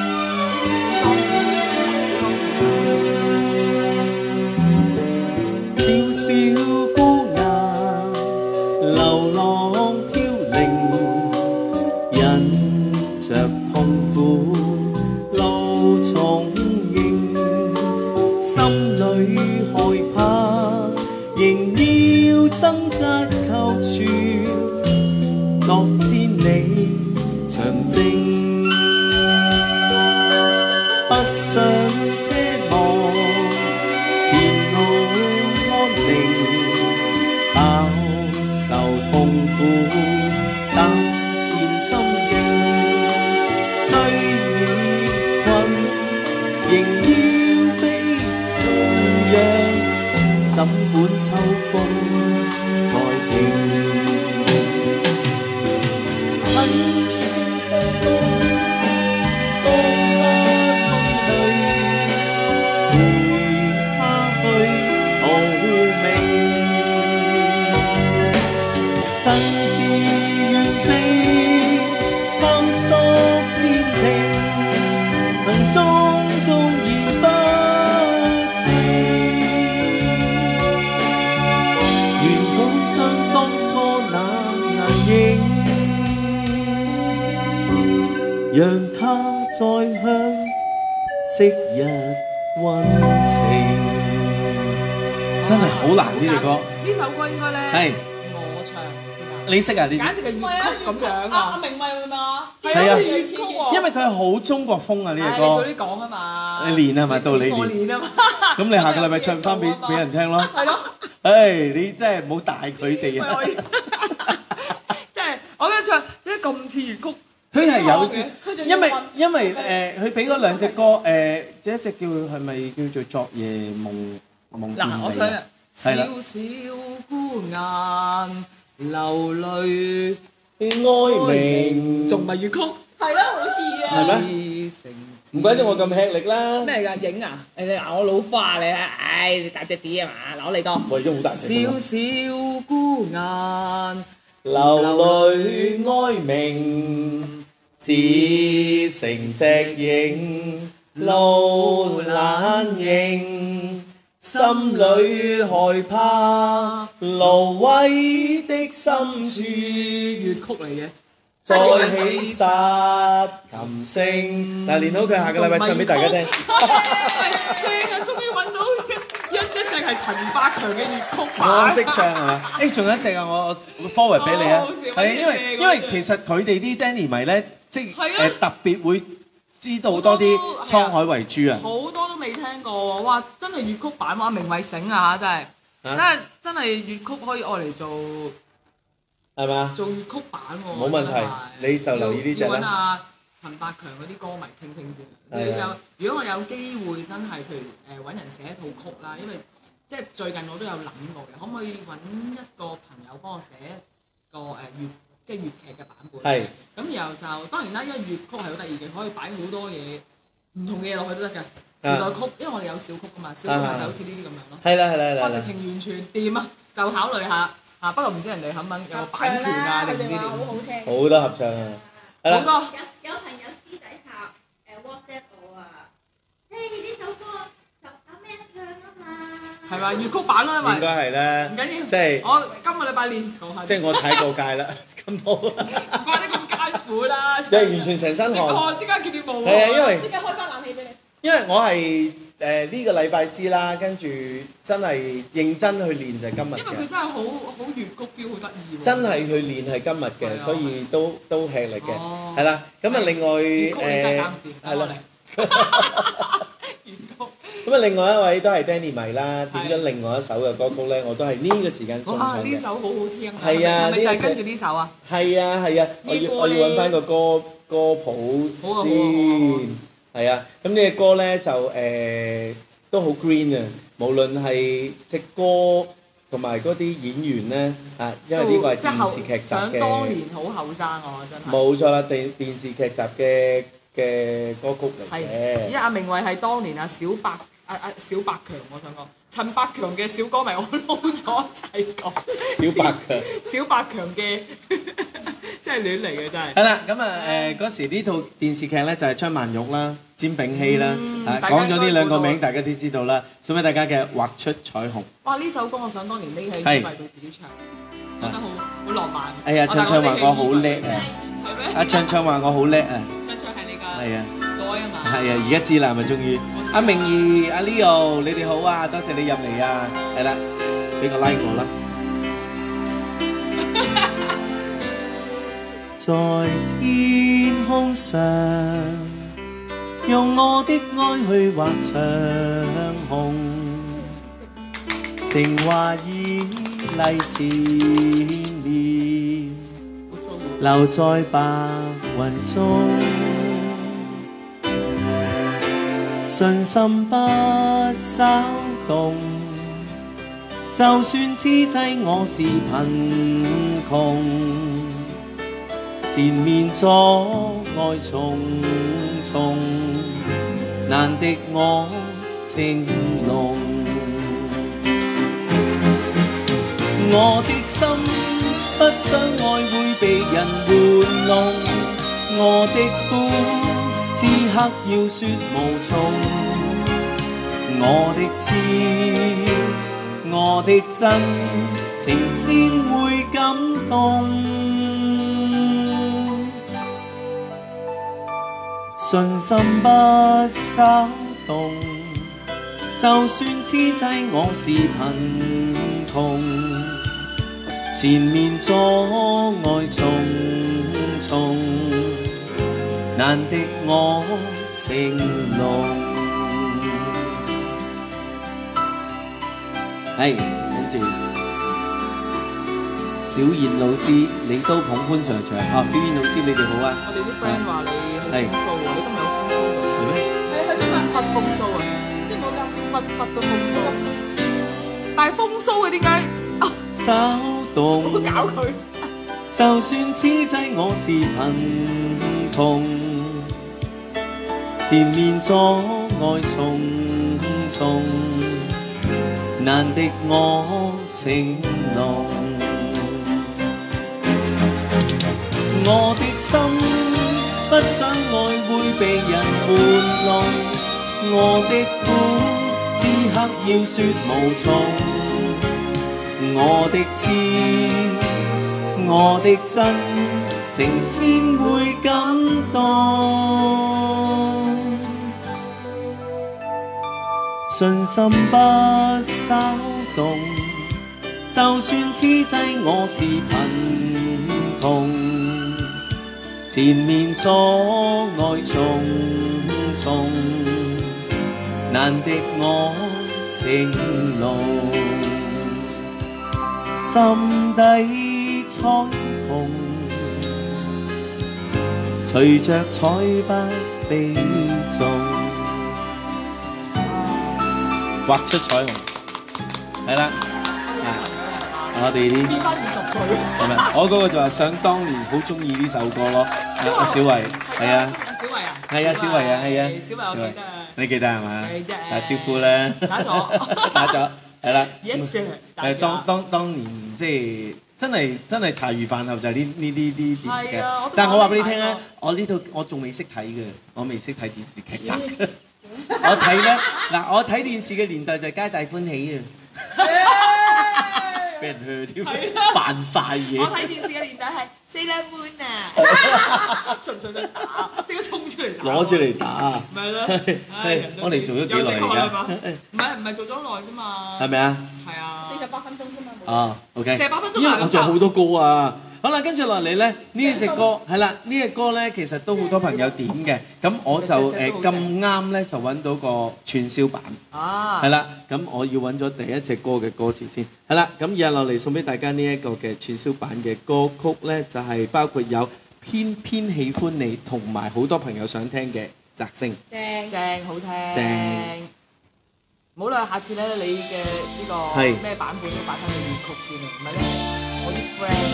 小小孤雁流浪飄零，忍着痛苦路重迎，心裏害怕，仍要掙扎求存，昨天你長靜，不想奢望前路安寧，飽受痛苦但戰心勁，雖已困本秋風在拼。很清新歌，當他衝去，陪他去逃命。振翅遠飛，探索前程，能終然不定。願趕上當初那銀影，讓他再向昔日溫情。真係好難呢隻歌。 呢首歌應該咧係我唱先啊！ 你識啊？呢簡直係粵曲咁樣啊！ 阿明咪會嘛？ 係啊粵曲喎。 因為佢係好中國風啊呢隻你早歌。 啲講啊嘛！ 你練係咪到你我練？ 練啊嘛！ 咁你下個禮拜唱翻俾人聽咯。 係咯。 唉，你真係唔好帶佢哋啊！ 即係我覺得唱啲咁似粵曲。 佢係有，因為佢俾嗰兩隻歌一隻叫係咪叫做昨夜夢見嗱，我你唱係啦小小孤雁流淚哀鳴， 仲唔係粵曲？ 係啦，好似啊。 係咩？唔怪之我咁吃力啦。 咩嚟㗎？影啊！你嗱我老花你啊！唉，你大隻啲啊嘛，攞嚟多。 我已經好大隻小小孤雁流淚哀鳴，只剩隻影路懶影，心裏害怕蘆葦的深處， 粵曲嚟嘅。 再起殺琴聲。嗱，練好佢，下個禮拜唱俾大家聽。 正啊！終於揾到一隻係陳百強嘅粵曲我版。 識唱係嘛？誒，仲有一隻啊，我 forward 俾你啊好笑。 係因為其實佢哋啲 Danny 迷咧，即係特別會知道多啲滄海遺珠啊。 好多都未聽過喎！哇，真係粵曲版哇，明慧醒啊！真係真係粵曲可以愛嚟做係嘛？ 粵曲版喎。 冇問題，你就留意呢隻要揾啦。 阿陳百強嗰啲歌迷聽聽先。即係如果我有機會真係譬如揾人寫一套曲啦，因為即係最近我都有諗過嘅，可唔可以揾一個朋友幫我寫一個即係粵劇嘅版本？ 係。 咁然後就當然啦，因為粵曲係好得意嘅，可以擺好多嘢唔同嘅嘢落去都得㗎。時代曲，因為我哋有小曲㗎嘛，小曲就好似呢啲咁樣咯。 係啦。 哇！直情完全掂啊，就考慮下嚇。不過唔知人哋肯唔肯有冇版權啊定唔知點？ 好好聽。 好多合唱啊！係啦。 好多。 有朋友私底下WhatsApp 我啊，呢首歌就阿咩唱啊嘛。 係咪粵曲版咯？因為應該係啦。 唔緊要， 即係我今個禮拜練求下。 即係我踩過界啦，咁好。 唔怪得咁艱苦啦。 即係完全成身汗。 即刻見到冇。 係啊，因為即刻開翻冷氣俾你。 因為我係呢個禮拜知啦，跟住真係認真去練就係今日嘅。 因為佢真係好粵曲 feel，好得意喎。 真係去練係今日嘅，所以都吃力嘅。係啦，咁啊另外係啦。咁啊，另外一位都係 Danny 迷啦，點咗另外一首嘅歌曲咧，我都係呢個時間送上嘅。 呢首好好聽啊！ 係啊， 係咪就係跟住呢首啊？ 係啊，我要揾翻個歌譜先。係啊，咁呢隻歌咧就都好 green 啊，無論係隻歌同埋嗰啲演員咧啊，因為呢個係電視劇集嘅。 想當年好後生啊！真係。 冇錯啦，電視劇集嘅歌曲嚟嘅。 而家阿明慧係當年小百強，我想講陳百強嘅小歌迷，我撈咗一齊講。小百強嘅真係亂嚟嘅真係。 係啦，咁啊嗰時呢套電視劇咧就係張曼玉啦、詹炳熙啦，講咗呢兩個名，大家都知道啦。送俾大家嘅《畫出彩虹》。 哇！呢首歌我想當年匿喺衣櫃度自己唱，覺得好浪漫。 哎呀，唱話我好叻啊！ 係咩？ 阿唱話我好叻啊！ 唱係你㗎。 係啊。 改啊嘛。 係啊，而家知啦，係咪終於？阿明儀、阿 Leo，你哋好啊！多謝你入嚟啊！係啦，俾個 like 我啦。在天空上，用我的愛去畫長虹，情話已麗纏綿，留在白雲中。信心不稍動， 就算此際我是貧窮，前面阻礙重重，難敵我情濃。我的心不想愛會被人玩弄，我的苦此刻要說無從，我的痴，我的真，情天會感動，信心不稍動，就算此際我是貧窮，前面阻礙重重，難敵我情濃。係，跟住小燕老師，你都捧潘 Sir 場啊！小燕老師，你哋好啊！ 我哋啲 friend 話你好風騷喎，你今日有風騷㗎？ 係咩？ 係佢今日忽風騷啊！ 即係冇咁忽都風騷，但係風騷嘅點解？ 稍動， 唔好搞佢。 就算此際我是貧窮，前面阻礙重重，難敵我情濃。我的心不想愛會被人玩弄，我的苦此刻要說無從。我的痴，我的真，情天會感動，信心不稍動，就算此際我是貧窮，前面阻礙重重，難敵我情濃。心底彩虹，隨着彩筆飛縱，畫出彩虹，係啦，我哋啲變翻20歲， 係咪？我嗰個就係想當年好中意呢首歌咯，阿小慧，係啊， 小慧啊， 係啊，小慧啊，係啊， 小慧我記得啊， 你記得係嘛？ 記得打招呼啦， 打咗， 打咗。係啦， Yes sir， 當年即係真係茶餘飯後就係呢啲電視劇。但係我話俾你聽啊，我呢套我仲未識睇嘅，我未識睇電視劇集。我睇咧嗱，我睇電視嘅年代就係皆大歡喜啊，俾人去添，扮晒嘢。 我睇電視嘅年代係Sailor Moon啊，純粹就打，即刻衝出嚟打， 攞出嚟打。 咪咯， 我哋做咗幾耐而家？ 唔係做咗耐啫嘛。 係咪啊？ 係啊。 48分鐘啫嘛。 哦，OK。 48分鐘因為我仲有好多歌啊。好啦，跟住落嚟咧，呢一隻歌係啦，呢隻歌咧其實都好多朋友點嘅，咁我就咁啱咧就揾到個串燒版，係啦，咁我要揾咗第一隻歌嘅歌詞先，係啦，咁以下落嚟送俾大家呢一個嘅串燒版嘅歌曲咧，就係包括有偏偏喜歡你同埋好多朋友想聽嘅摘星， 正好聽， 正。 冇啦，下次咧你嘅呢個咩版本都擺翻去粵曲先啊，唔係咧我啲 friend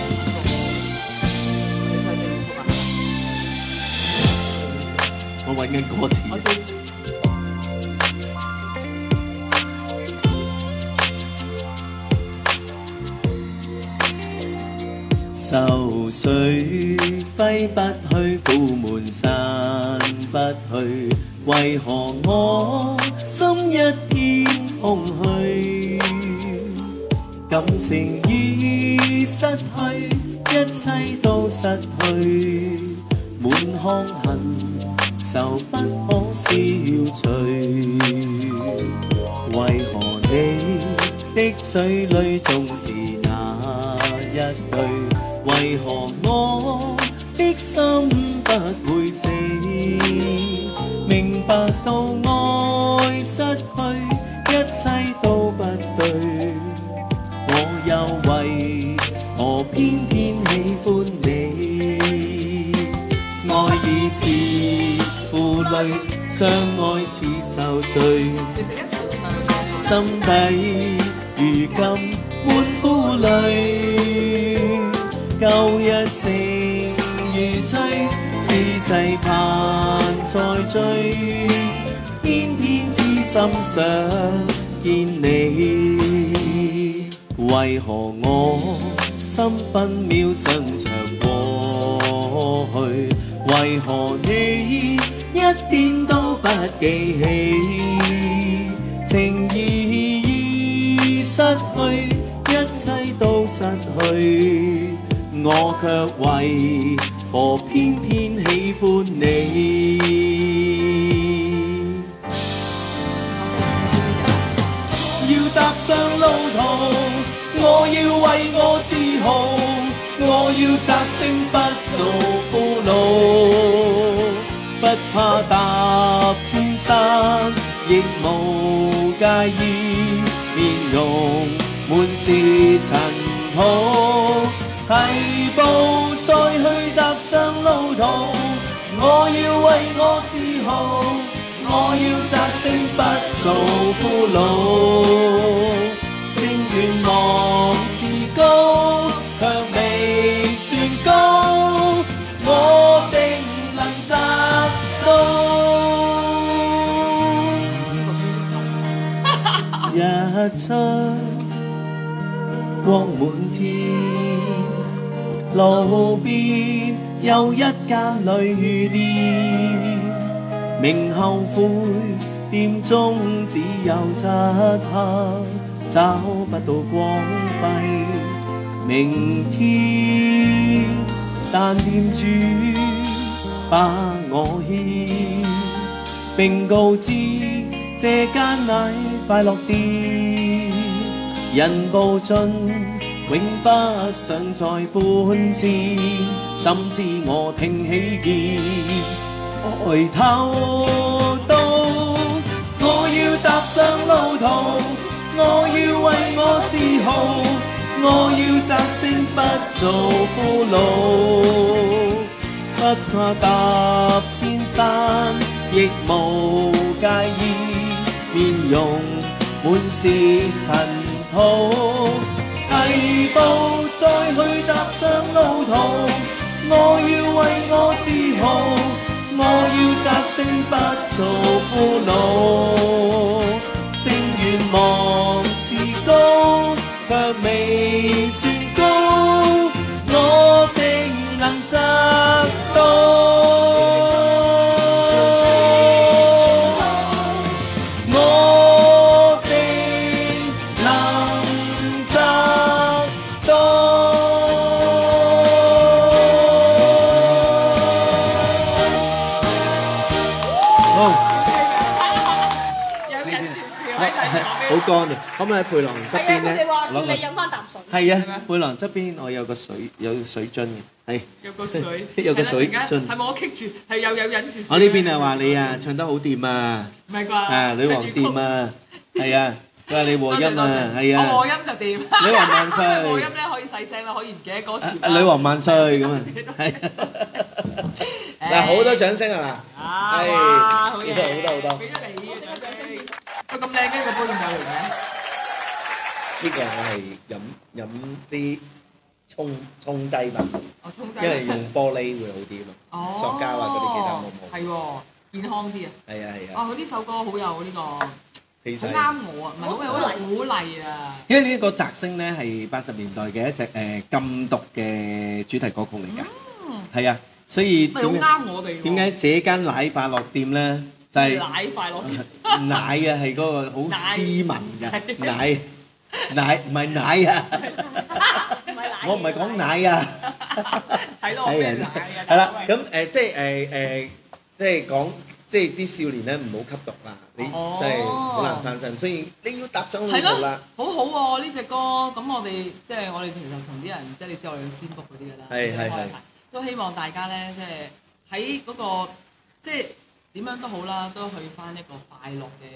咧，你唱粵曲啊？ 我揾緊歌詞。愁緒揮不去，苦悶散不去，為何我心一片空虛？感情已失去，一切都失去，滿腔恨愁不可消除。為何你的嘴裏總是那一句？為何我的心不會死？明白到愛失去，一切都不對，我又為何偏偏喜歡你？愛已是負累，相愛似受罪，心底如今滿腹淚，舊日情如醉，此際盼再追，偏偏痴心想見你，為何我心分秒想着過去？為何你一點都不記起？情已失去，一切都失去，我卻為何偏偏喜歡你？要踏上路途，我要為我自豪，我要摘星不做俘虜，不怕踏千山，亦無介意，面容滿是塵土，提步再去踏上路途，我要為我自豪，我要摘星不做俘虜，聲願望似高，卻未算高，我定能摘到。日出光滿天，路邊有一間旅店，明後悔店中只有漆黑，找不到光輝明天，但店主把我牽，並告知這間乃快樂店，人步進永不想再搬遷，怎知我聽起見，抬頭到我要踏上路途，我要為我自豪，我要摘星不做俘虜，不怕踏千山，亦無介意，面容滿是塵土，提步再去踏上路途，我要為我自豪，我要摘星不做俘虜，聲願望似高，卻未算高，我定能摘到。好乾啊！可唔可以喺背囊側邊咧？ 佢哋話叫你飲翻啖水。 係啊，背囊側邊我有個水樽嘅，係有個水， 有個水樽。 係咪我棘住？係有忍住。 我呢邊係話你啊，唱得好掂啊！ 唔係啩？ 啊，女王掂啊！係啊，佢話你和音啊，係啊。 我和音就掂。 女王萬歲！ 和音咧可以細聲啦，可以唔記得歌詞。 女王萬歲咁啊！係。嗱，好多掌聲啊！ 嗱，哇，好嘢！ 好多。 俾咗你嘅掌聲。喂，咁靚嘅個杯咁有型嘅？ 呢個我係飲啲沖劑品，因為用玻璃會好啲嘛，塑膠啊嗰啲其他冇冇。 係喎，健康啲啊。係啊。哇！佢呢首歌好有呢個，好啱我啊，唔係好有鼓勵啊。 因為呢一個摘星咧係80年代嘅一隻禁毒嘅主題歌曲嚟㗎。係啊，所以好啱我哋。 點解這間奶快樂店咧就係奶快樂店？ 奶啊，係嗰個好斯文嘅奶唔係奶啊！我唔係講奶啊！ 睇到我咩奶啊？ 係啦，咁即係講即係啲少年咧唔好吸毒啦，你真係好難翻身，所以你要踏上路途啦。 好好喎呢隻歌，咁我哋其實同啲人即係你知我哋占卜嗰啲㗎啦，係都希望大家咧即係喺嗰個即係點樣都好啦，都去翻一個快樂嘅一個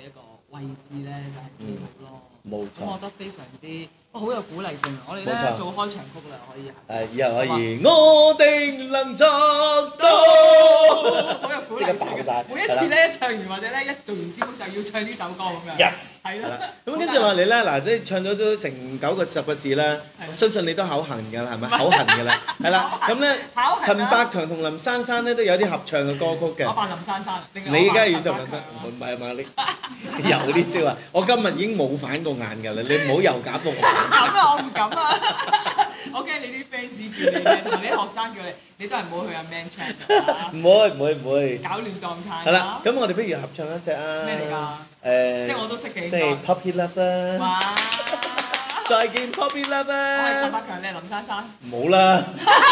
位置咧就係幾好咯。 冇咁我錯。 覺得非常之，好有鼓勵性。我哋咧冇錯做開場曲啦，可以下次。 係，以後可以，我定能做到。 好有鼓勵性即刻爆晒嘅。每一次咧唱完或者咧一做完節目就要唱呢首歌咁樣。 Yes， 係啦。 咁跟住落嚟咧，嗱，即係唱咗都成9個10個字啦， 係相信你都口痕㗎啦，係咪？口痕㗎啦，係啦。咁咧， 口痕啊陳百強同林珊珊咧都有啲合唱嘅歌曲我嘅。 扮林珊珊，定係你而家要我扮做林珊， 陳唔係嘛？你有呢招啊！我今日已經冇反過眼㗎啦，你唔好又搞到我。 咁啊，我唔敢啊！我驚你啲 fans 叫你嘅，同埋你啲學生叫你，你都係唔好去阿 Man Chan 啊！ 唔會。 搞亂當態係啦，咁我哋不如合唱一隻啊！ 咩嚟㗎？即係我都識嘅。 即係 Puppy Love 啦。 哇！ 再見 Puppy Love 我係陳啦。 百強，你係林珊珊。 冇啦，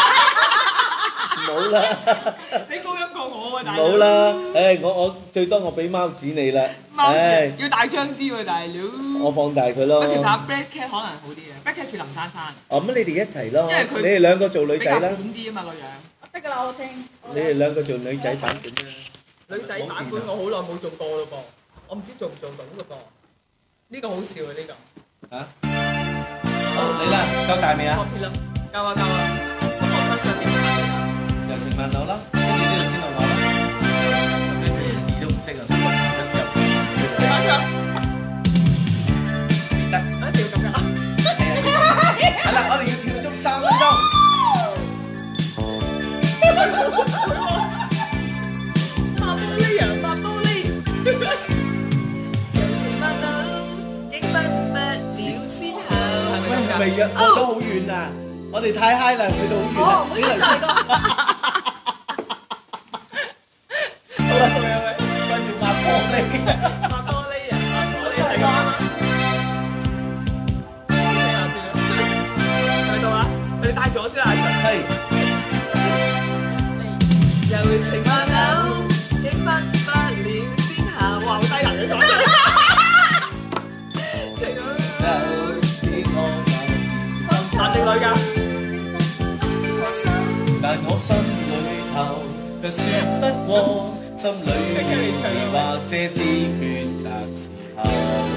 冇啦。 你高音過我喎，大佬。 冇啦，我最多我俾貓指你啦， 貓舌要大張啲喎，大佬。 我放大佢咯。 喂，其實阿 Black Cat 可能好啲嘅，Black Cat 似林珊珊， 哦，咁你哋一齊咯， 因為佢你哋兩個做女比較仔啦本，啲啊嘛個樣。 得㗎啦，我聽。 你哋兩個做女仔版本啦。 女仔版本我好耐冇做過咯噃，我唔知做唔做到嘅噃。呢個好笑啊呢個。 嚇？好，嚟啦，夠大未啊？ Copy 啦，夠啊夠啊。咁我分上邊睇。 柔情萬柳啦，跟住呢度先落我啦。咁你哋字都唔識啊，柔情萬柳。 你玩咗？ 得， 一定要咁㗎。 係啦，我哋要跳足3分鐘。 發玻璃啊，發玻璃。柔情萬柳，經不了先後，係咪咁㗎？ 未啊，我都好遠啊！我哋太 high 啦，去到好遠啦。你嚟先。好啦，喂，跟住抹玻璃。 發玻璃啊，發玻璃係咁啊！喺度啊！你帶住我先啊，阿神。 係。 柔情萬柳，經不了先後。哇，好低能嘅講出嚟。男定女㗎？ 但我心裏頭卻說不過，心裏疑惑這是抉擇時候。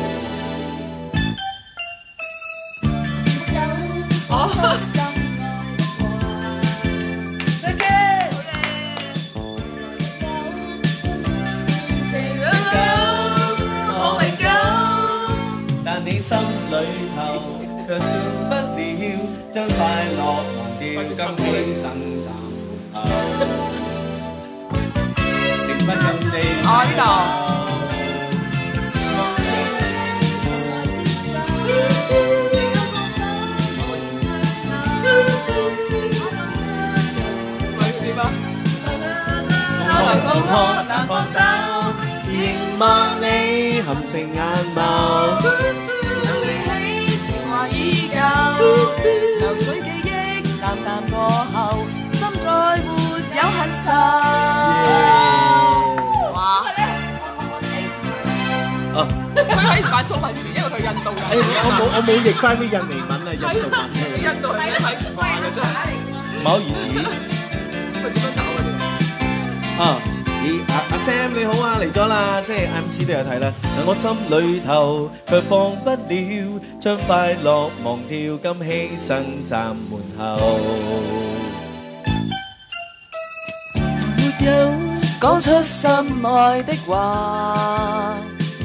但你心裏頭卻算不了，將快樂忘掉，今天生站門口，情不禁地哦呢度。 我難放手，凝望你含情眼眸， 能記起情話已久，流水記憶淡淡過後，心再沒有恨愁。哇！ 哦， 佢可以扮中文字，因為佢印度人。 我冇譯翻啲印尼文啊，印度文印度人睇唔慣嘅真係。 唔好意思。 佢點樣搞嘅？ 啊！阿 Sam 你好啊，嚟咗啦，即係 MC 都有睇啦。但我心裏頭卻放不了，將快樂忘掉，今犧牲站門口。沒有講出心愛的話，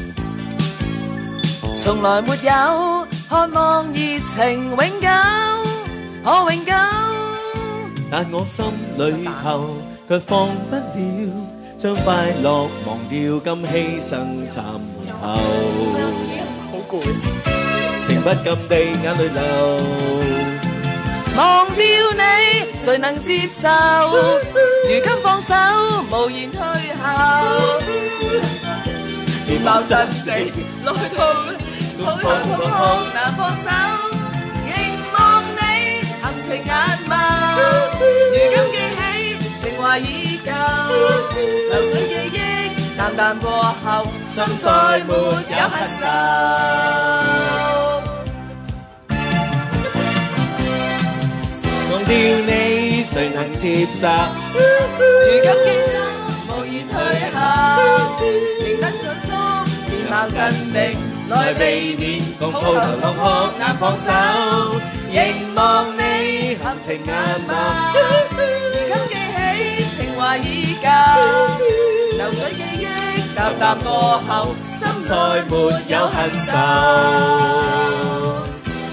從來沒有渴望熱情永久，可永久。 但我心裏頭卻放不了，將快樂忘掉，今犧牲站門口。 好攰。 情不禁地眼淚流， 忘掉你，誰能接受？如今放手，無言退後。面貌真地來到，抱頭痛哭難放手。凝望你，含情眼眸。如今記起，情懷已舊。流水記憶，淡淡過後，心再沒有恨愁。 忘掉你，誰能接受？ 如今記手，無言退後，認得最終，然貌鎮定，來避免抱頭痛哭難放手。凝望你含情眼眸，如今記起情懷已舊，流水記憶淡淡過後，心再沒有恨愁。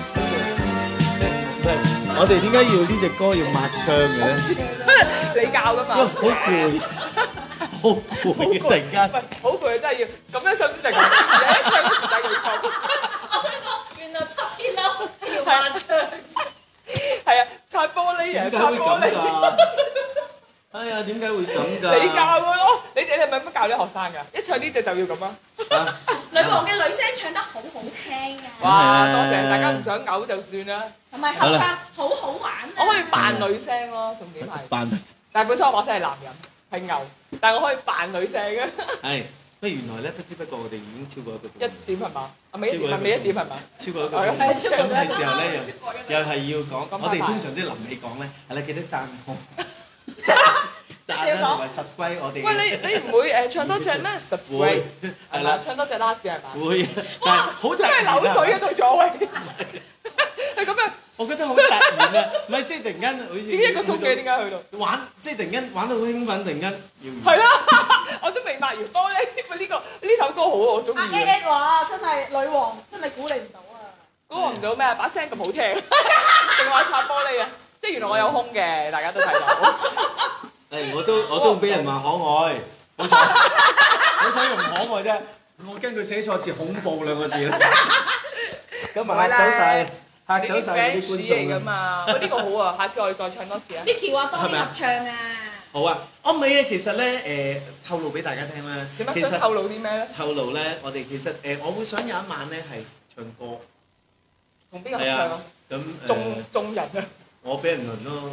我哋點解要呢隻歌要抹唱嘅咧？ 你教噶嘛？ 好攰，好攰，突然間。 好攰啊！真係要咁樣想靜啊！而家唱嗰時間又要講。 我想講，原來puppy love係要扮唱。 係啊，擦玻璃啊，擦玻璃。 哎呀，點解會咁㗎？ 你教嘅咯，你係咪乜教啲學生㗎？一唱呢隻就要咁啊！ 女王嘅女聲唱得好好聽啊！ 哇，多謝大家唔想嘔就算啦。 同埋合唱好好玩啊！ 我可以扮女聲咯，重點係。 扮。 但係本身我把聲係男人，係牛，但係我可以扮女聲嘅。 係，不過原來咧不知不覺我哋已經超過1個鐘。 1點係嘛？係咪1點？係咪1點係嘛？ 超過1個鐘。 係超過咗。 咁係時候咧又係要講，我哋通常啲臨尾講咧係啦，記得讚好。讚啦，同埋 subscribe 我哋。 喂，你唔會唱多隻咩 subscribe？係啦，唱多隻 last 係嘛？ 會，但係好真係扭水啊！對咗喂，係咁樣。 我覺得好突然啊！唔係即係突然間好似點解1個鐘嘅？點解去到？ 玩即係突然間玩到好興奮，突然間要。 係啦，我都未抹完玻璃。喂，呢首歌好我中意。 阿 A 話真係女王，真係鼓勵唔到啊！ 估唔到咩？把聲咁好聽，定話擦玻璃啊？即係原來我有胸嘅，大家都睇到。 誒，我都俾人話可愛，好彩用可愛啫，我驚佢寫錯字恐怖2個字啦。咁咪嚇走曬啲觀眾㗎嘛。喂，呢個好啊，下次我哋再唱多次啊。 Micky 話多啲合唱啊！ 好啊，我唔係啊，其實咧透露俾大家聽啦。 點解想透露啲咩咧？ 透露咧，我哋其實我會想有一晚咧係唱歌， 同邊個合唱啊？ 咁眾人啊！ 我俾人輪咯。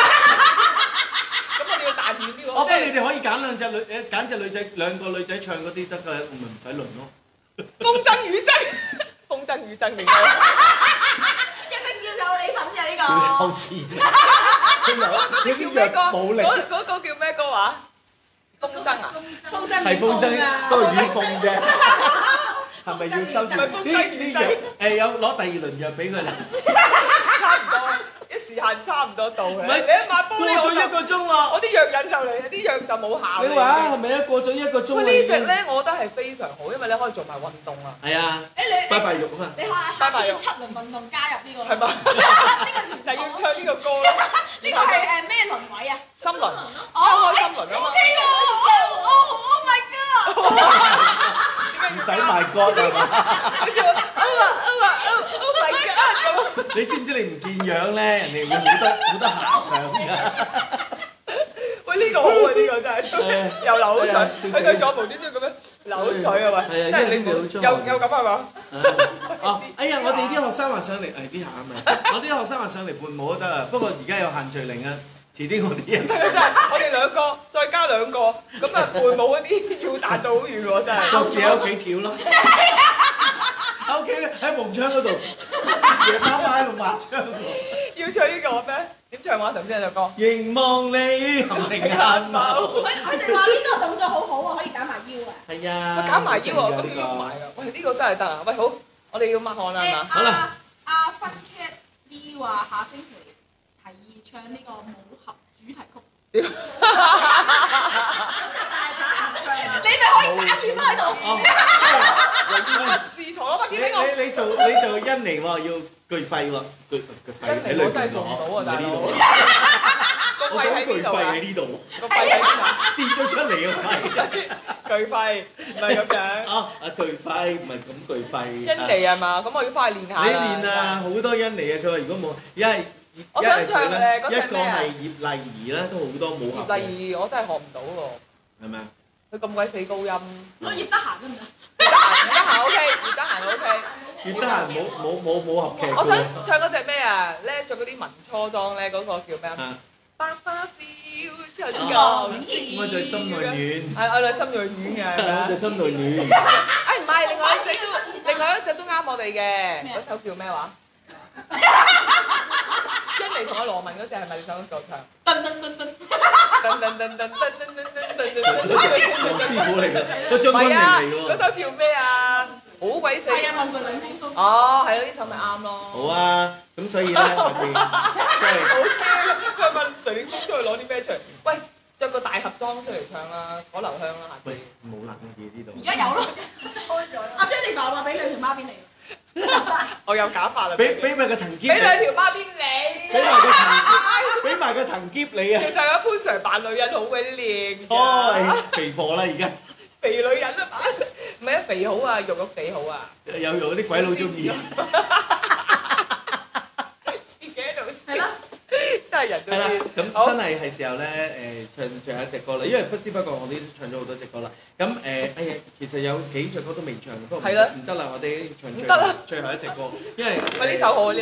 咁我哋要大片啲喎。 我覺得你哋可以揀揀隻女仔2個女仔唱嗰啲得㗎，我咪唔使輪咯。 風箏雨箏，風箏雨箏定咩？ 一定要有你份嘅呢個。 要收線。 嗰啲叫咩歌？ 冇力。 嗰個叫咩歌話？風箏啊？ 風箏係風箏，都係雨鳳啫。係咪要收線？呢藥有攞第2輪藥俾佢啦。 差唔多。時限差唔多到嘅， 唔係你一抹玻璃過咗1個鐘啦， 我啲藥引就嚟，啲藥就冇效。 你話係咪啊？過咗1個鐘啦。 喂，呢隻咧，我覺得係非常好，因為你可以做埋運動啊。 係啊。 你拜拜肉啊嘛。 你下次7輪運動加入呢個。 係嘛？就要唱呢個歌咯。 呢個係咩輪位啊？ 心輪。 哦， 心輪啊嘛。 OK 喎！Oh my god！ 唔使賣歌係嘛？你知唔知你唔見樣咧，人哋會好得遐想㗎。 喂，呢個好啊，呢個真係又流水，佢對咗無端端咁樣流水啊喂，真係你又咁係嘛？ 哦，哎呀，我哋啲學生話上嚟，啲下啊嘛，我啲學生話上嚟伴舞都得啊，不過而家有限聚令啊，遲啲我哋人真係，我哋2個再加2個，咁啊伴舞嗰啲要彈到好遠喎，真係。 各自喺屋企跳咯。喺屋企咧，喺門窗嗰度，夜媽媽喺度抹窗喎。 要唱呢個咩？點唱話頭先有首歌？ 凝望你含情眼眸。 佢哋話呢個動作好好啊，可以減埋腰啊。 係啊。 喂，減埋腰啊，咁要喐埋㗎。喂，呢個真係得啊！喂，好，我哋要抹汗啦，係嘛？ 好啦。 阿 Fun Cat Lee 話下星期提議唱呢個武俠主題曲。你咪可以撒住翻喺度。 自坐咯，不見呢個。 你做欣妮喎，要巨肺喎，巨肺喺裏邊喎。 我真係做唔到啊，大佬。 我講巨肺喺呢度。 個肺喺邊啊？ 跌咗出嚟個肺。 巨肺唔係咁樣。 巨肺唔係咁巨肺。 欣妮係嘛？咁我要翻去練下。 你練啊，好多欣妮啊！佢話如果冇，一係一個係葉麗儀啦，都好多武俠。 葉麗儀我真係學唔到喎。 係咪啊？ 佢咁鬼死高音。 我葉得閒得唔得？ 葉得閒 OK，葉得閒 OK。 葉得閒冇武俠劇。 我想唱嗰隻咩啊？咧着嗰啲民初裝咧，嗰個叫咩啊？百花笑春光枝。 我在心內暖。 係我在心內暖嘅。 我在心內暖。 唔係，另外一隻都啱我哋嘅。嗰首叫咩話？欣妮同阿羅文嗰隻係咪你想夠唱？噔噔噔噔噔噔噔噔噔噔噔噔。 黃師傅嚟㗎，個將軍嚟㗎喎。 嗰首叫咩啊？ 鬼死。 係啊，問誰兩風騷。 哦，係咯，呢首咪啱咯。 好啊，咁所以咧，下次即係好驚，佢問誰領風出去攞啲咩出嚟？喂，着個大盒裝出嚟唱啦，楚留香啦，下次。 冇冷氣呢度。 而家有咯，開咗啦。阿 Jennifer 話俾兩條孖辮嚟。 我有假髮啦。 俾埋個藤篋。 俾兩條孖辮你。 俾埋個藤篋你啊！ 其實有潘 Sir 扮女人好鬼靚。 錯，肥婆啦而家。 肥女人啊扮，唔係啊肥好啊，肉肉地好啊。 有啲鬼佬中意。 自己喺度笑。 係咯。 真係人都知。 係啦，咁真係時候咧唱最後一隻歌啦，因為不知不覺我哋都唱咗好多隻歌啦。咁哎呀，其實有幾隻歌都未唱，不過唔得啦，我哋唱最後一隻歌，因為喂呢首好啊呢。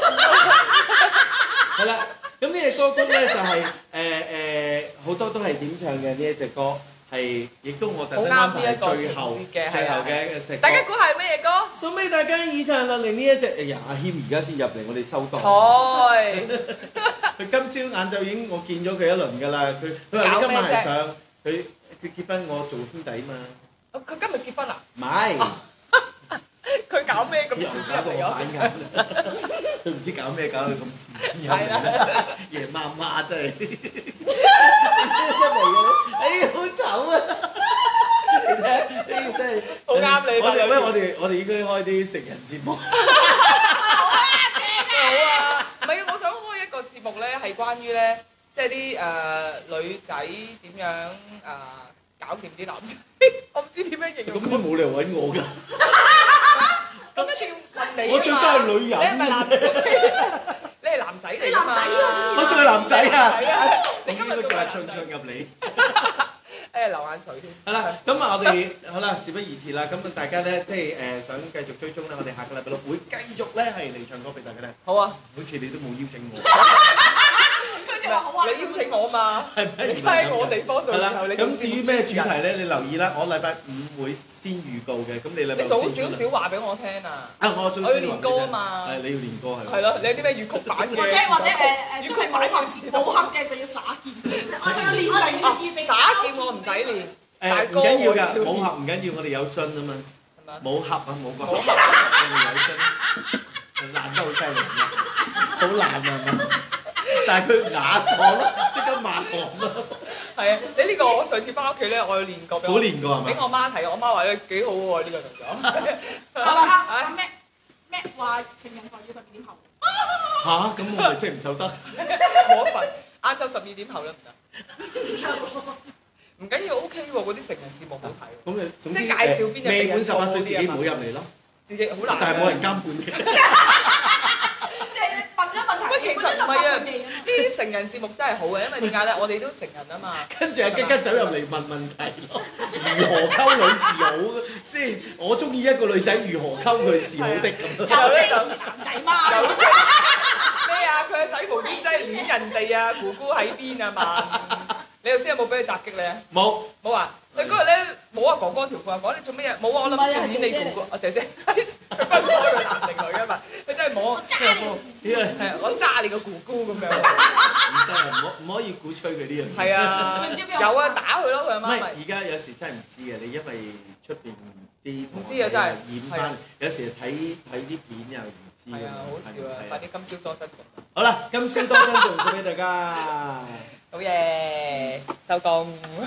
係啦，咁呢隻歌曲咧就係好多都係點唱嘅呢一隻歌，係亦都我特登安排最後嘅一隻歌。 大家估係咩歌？ 送俾大家以上落嚟呢一隻，哎呀阿謙而家先入嚟我哋收檔。佢今朝晏晝已經我見咗佢一輪㗎啦，佢話你今晚係上佢結婚，我做兄弟嘛。 佢今日結婚啊？ 唔係。 佢搞咩咁遲搞到我反眼，佢唔知搞咩搞到咁遲先入嚟，夜媽媽真係真嚟嘅，哎好醜啊！你睇呢個真係好啱你。 我哋應該開啲成人節目。 好啊！唔係我想開一個節目咧，係關於咧，即係啲女仔點樣搞掂啲男仔，我唔知點樣形容。 咁都冇理由揾我㗎。 咁一定要問你。 我最多係女人。 你係咪男仔？你係男仔嚟㗎嘛？ 我最男仔啊！ 你今日仲係唱入嚟。 流眼水添。 係啦，咁啊我哋好啦，事不宜遲啦，咁啊大家咧即係想繼續追蹤咧，我哋下個禮拜六會繼續咧係嚟唱歌俾大家聽。 好啊。 好似你都冇邀請我。 佢就話好啊。 你邀請我嘛？ 係咪？ 你喺我地方度。 係啦。咁至於咩主題咧？你留意啦，我禮拜五會先預告嘅，咁你禮拜六先。 你早少少話俾我聽啊！ 我早少少。 我要練歌啊嘛。 係你要練歌係。 係咯，你有啲咩粵曲版嘅？ 或者真係武俠嘅就要耍劍。我要練定耍劍我唔使練。 唔緊要㗎，武俠唔緊要，我哋有樽啊嘛。係咪？武俠啊，冇個我哋有樽，爛得好犀利啊！好爛啊！但係佢啞咗咯，即刻抹汗咯。 係啊，你呢個我上次翻屋企咧，我有練過。 苦練過係咪？ 俾我媽睇，我媽話咧幾好喎呢個動作。 好啦，阿咩話情人台要12點後。 嚇！咁我咪即係唔走得。 冇一份，晏晝12點後得唔得？唔緊要 OK 喎，嗰啲成人節目好睇。 咁你總之即係介紹邊隻未滿18歲自己唔好入嚟咯。 自己好難。 但係冇人監管嘅。 即係問咗問題。 喂，其實唔係啊，呢啲成人節目真係好嘅，因為點解咧？我哋都成人啊嘛。 跟住阿吉吉走入嚟問問題咯，如何溝女是好先？我中意一個女仔，如何溝佢是好的咁。 有即係男仔嘛？ 有即咩啊？佢個仔無端真係戀人哋啊！姑姑喺邊啊嘛？你頭先有冇俾佢襲擊你啊？ 冇。 冇啊！佢嗰日咧摸阿哥哥條褲啊，講你做乜嘢？冇啊！我諗住捏你姑姑，我姐姐。佢分開佢男定女㗎嘛？佢真係摸我條褲。係我揸你個姑姑咁樣。 唔得啊！唔可以鼓吹佢呢樣嘢。 係啊，有啊，打佢咯，佢阿媽咪。 唔係，而家有時真係唔知嘅，你因為出邊啲唔知啊，真係染翻，有時睇啲片又唔知。 係啊，好笑啊！快啲今宵多珍重。 好啦，今宵多珍重送俾大家。 好嘢，收工。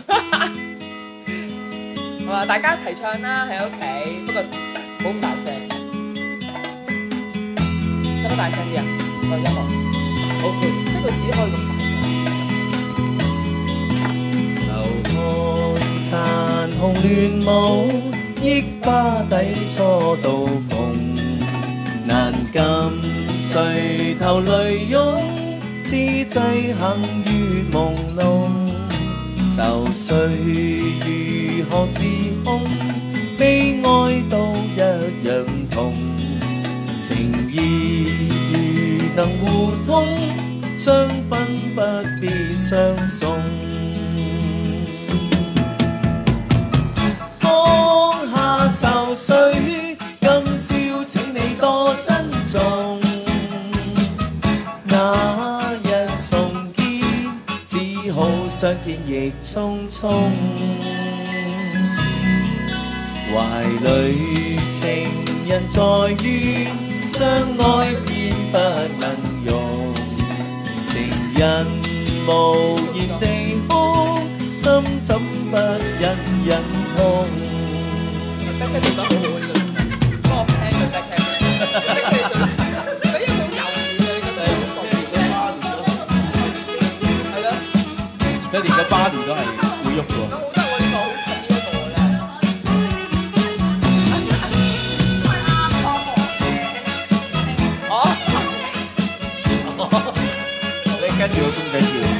好啊，大家一齊唱啦，喺屋企，不過唔好咁大聲。使唔使大聲啲啊？個音樂。OK，即係佢只可以咁大聲。 愁看殘紅亂舞，憶花底初到逢，難禁垂頭淚湧，此際行於朦朧。愁緒如何自控？悲哀都一樣痛。情義如能互通，相分不必相送。放下愁緒，今宵請你多珍重。那日重見，只好相見亦匆匆。懷裡情在於相愛便不能容，情人無言地哭，心怎不隱隱痛？ 得聽做得好好呢個，幫我聽佢得聽。佢一種猶豫嘅，你覺得好熟？係咯， 佢連個芭蕾都係會喐嘅喎。 好得我呢個好襯呢一個咧。 你跟住個公仔跳。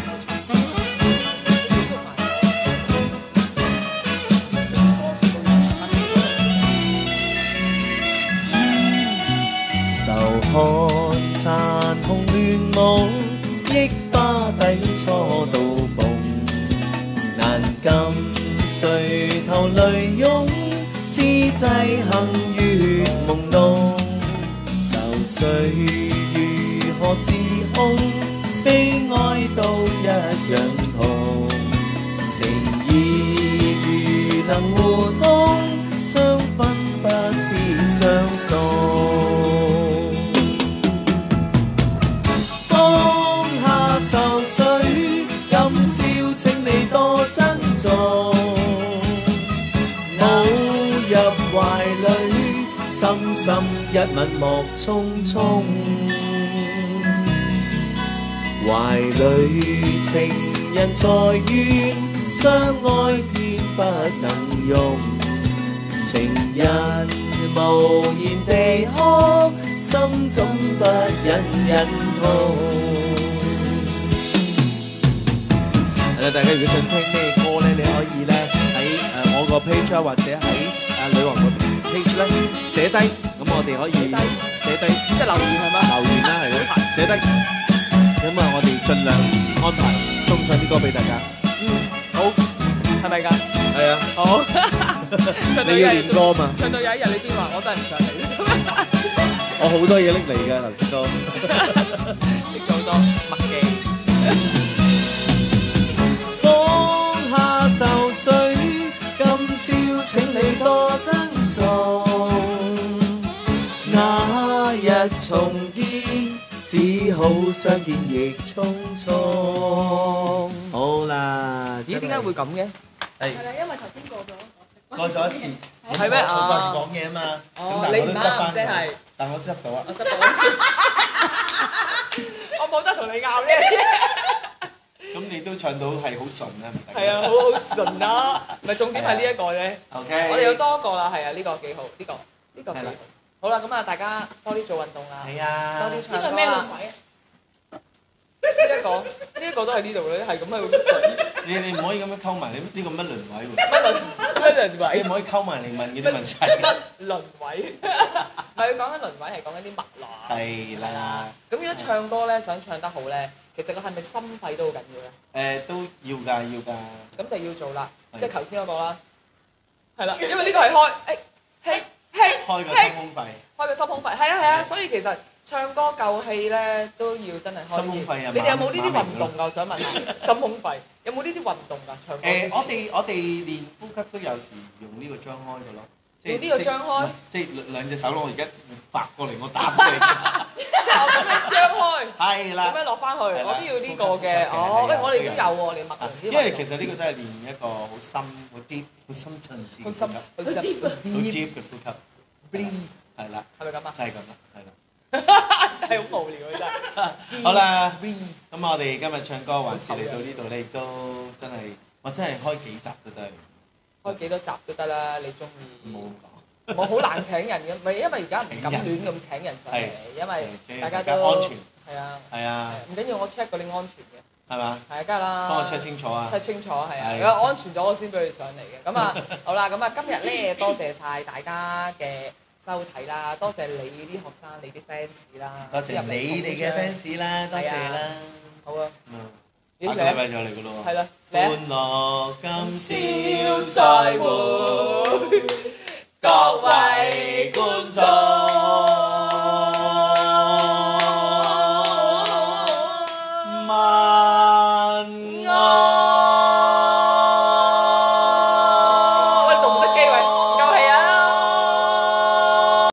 愁看殘紅亂舞，憶花底初到逢，難禁垂頭淚湧，此際幸月朦朧，愁緒如何自控，悲哀都一樣痛，情意如能互通，相分不必相送。放下愁緒，今宵請你多珍重，抱入懷裏，深深一吻莫匆匆。懷裏情人在怨，相愛偏不能容，情人無言地哭，心總不隱隱痛。 係啦，大家如果想聽咩歌咧，你可以咧喺我個 page 啊，或者喺女王個 page 咧寫低，咁我哋可以寫低， 即係留言係嘛？ 留言啦，係咯，寫低，咁啊，我哋盡量安排送上啲歌俾大家。 好，係咪㗎？ 係啊， 好。 你要練歌嘛？ 唱到有一日你中意話我都係唔上嚟， 我好多嘢拎嚟㗎，頭先都拎咗好多麥記。 放下愁緒，今宵請你多珍重，那日重見，只好相見亦匆匆。 好啦。 咦？點解會咁嘅？ 係啦，因為頭先過咗一節， 係咩啊？ 掛住講嘢啊嘛，咁但係我都執翻嘅，但我執到啊， 我執到，我冇得同你拗呢嘢。 咁你都唱到係好順啊，唔係啊，好好順啊！咪重點係呢一個啫。 OK， 我哋有多個啦，係啊，呢個幾好，呢個幾好。好啦，咁啊，大家多啲做運動啦， 係啊， 多啲唱歌啦。 呢個咩輪位啊？ 呢一個都喺呢度咧，係咁喺度滾。 你唔可以咁樣溝埋，你呢個乜輪位喎？ 乜輪位？ 你唔可以溝埋嚟問嗰啲問題。 輪位，唔係講緊輪位，係講緊啲脈絡。 係啦。 咁如果唱歌咧，想唱得好咧，其實個係咪心肺都好緊要咧？ 都要㗎，要㗎。 咁就要做啦， 係即係頭先嗰個啦。係啦，因為呢個係開， 開個心胸肺。 開個心胸肺，係啊係啊，所以其實唱歌夠氣咧都要真係開心胸肺啊！ 你哋有冇呢啲運動㗎？我想問下，心胸肺有冇呢啲運動㗎？唱歌我哋練呼吸都有時用呢個張開嘅咯。 用呢個張開， 即係兩隻手咯。我而家發過嚟，我打到你。 即係我咁樣張開， 係啦。 咁樣落翻去，我都要呢個嘅。哦，喂，我哋都有喎，我哋麥輪啲。 因為其實呢個都係練一個好深、好 deep、好深層次嘅呼吸，好 deep 嘅呼吸。Breathe 係啦， 係咪咁啊？ 就係咁啦，係啦。 真係好無聊啊！真係。 好啦，咁我哋今日唱歌還是嚟到呢度咧，亦都真係我真係開幾集都得。 開幾多集都得啦，你中意。 冇講。 我好難請人嘅，咪因為而家唔敢亂咁請人上嚟，因為大家都安全。 係啊。 係啊。 唔緊要，我 check 過你安全嘅。 係嘛？ 係啊，梗係啦。 幫我 check 清楚啊 ！check 清楚係啊，如果安全咗我先俾佢上嚟嘅。咁啊，好啦，咁啊，今日咧多謝曬大家嘅收睇啦，多謝你啲學生、你啲 fans 啦， 多謝你哋嘅 fans 啦，多謝啦。 好啊。 下個禮拜就嚟噶咯喎。 係啦。 歡樂今宵再會，各位觀眾。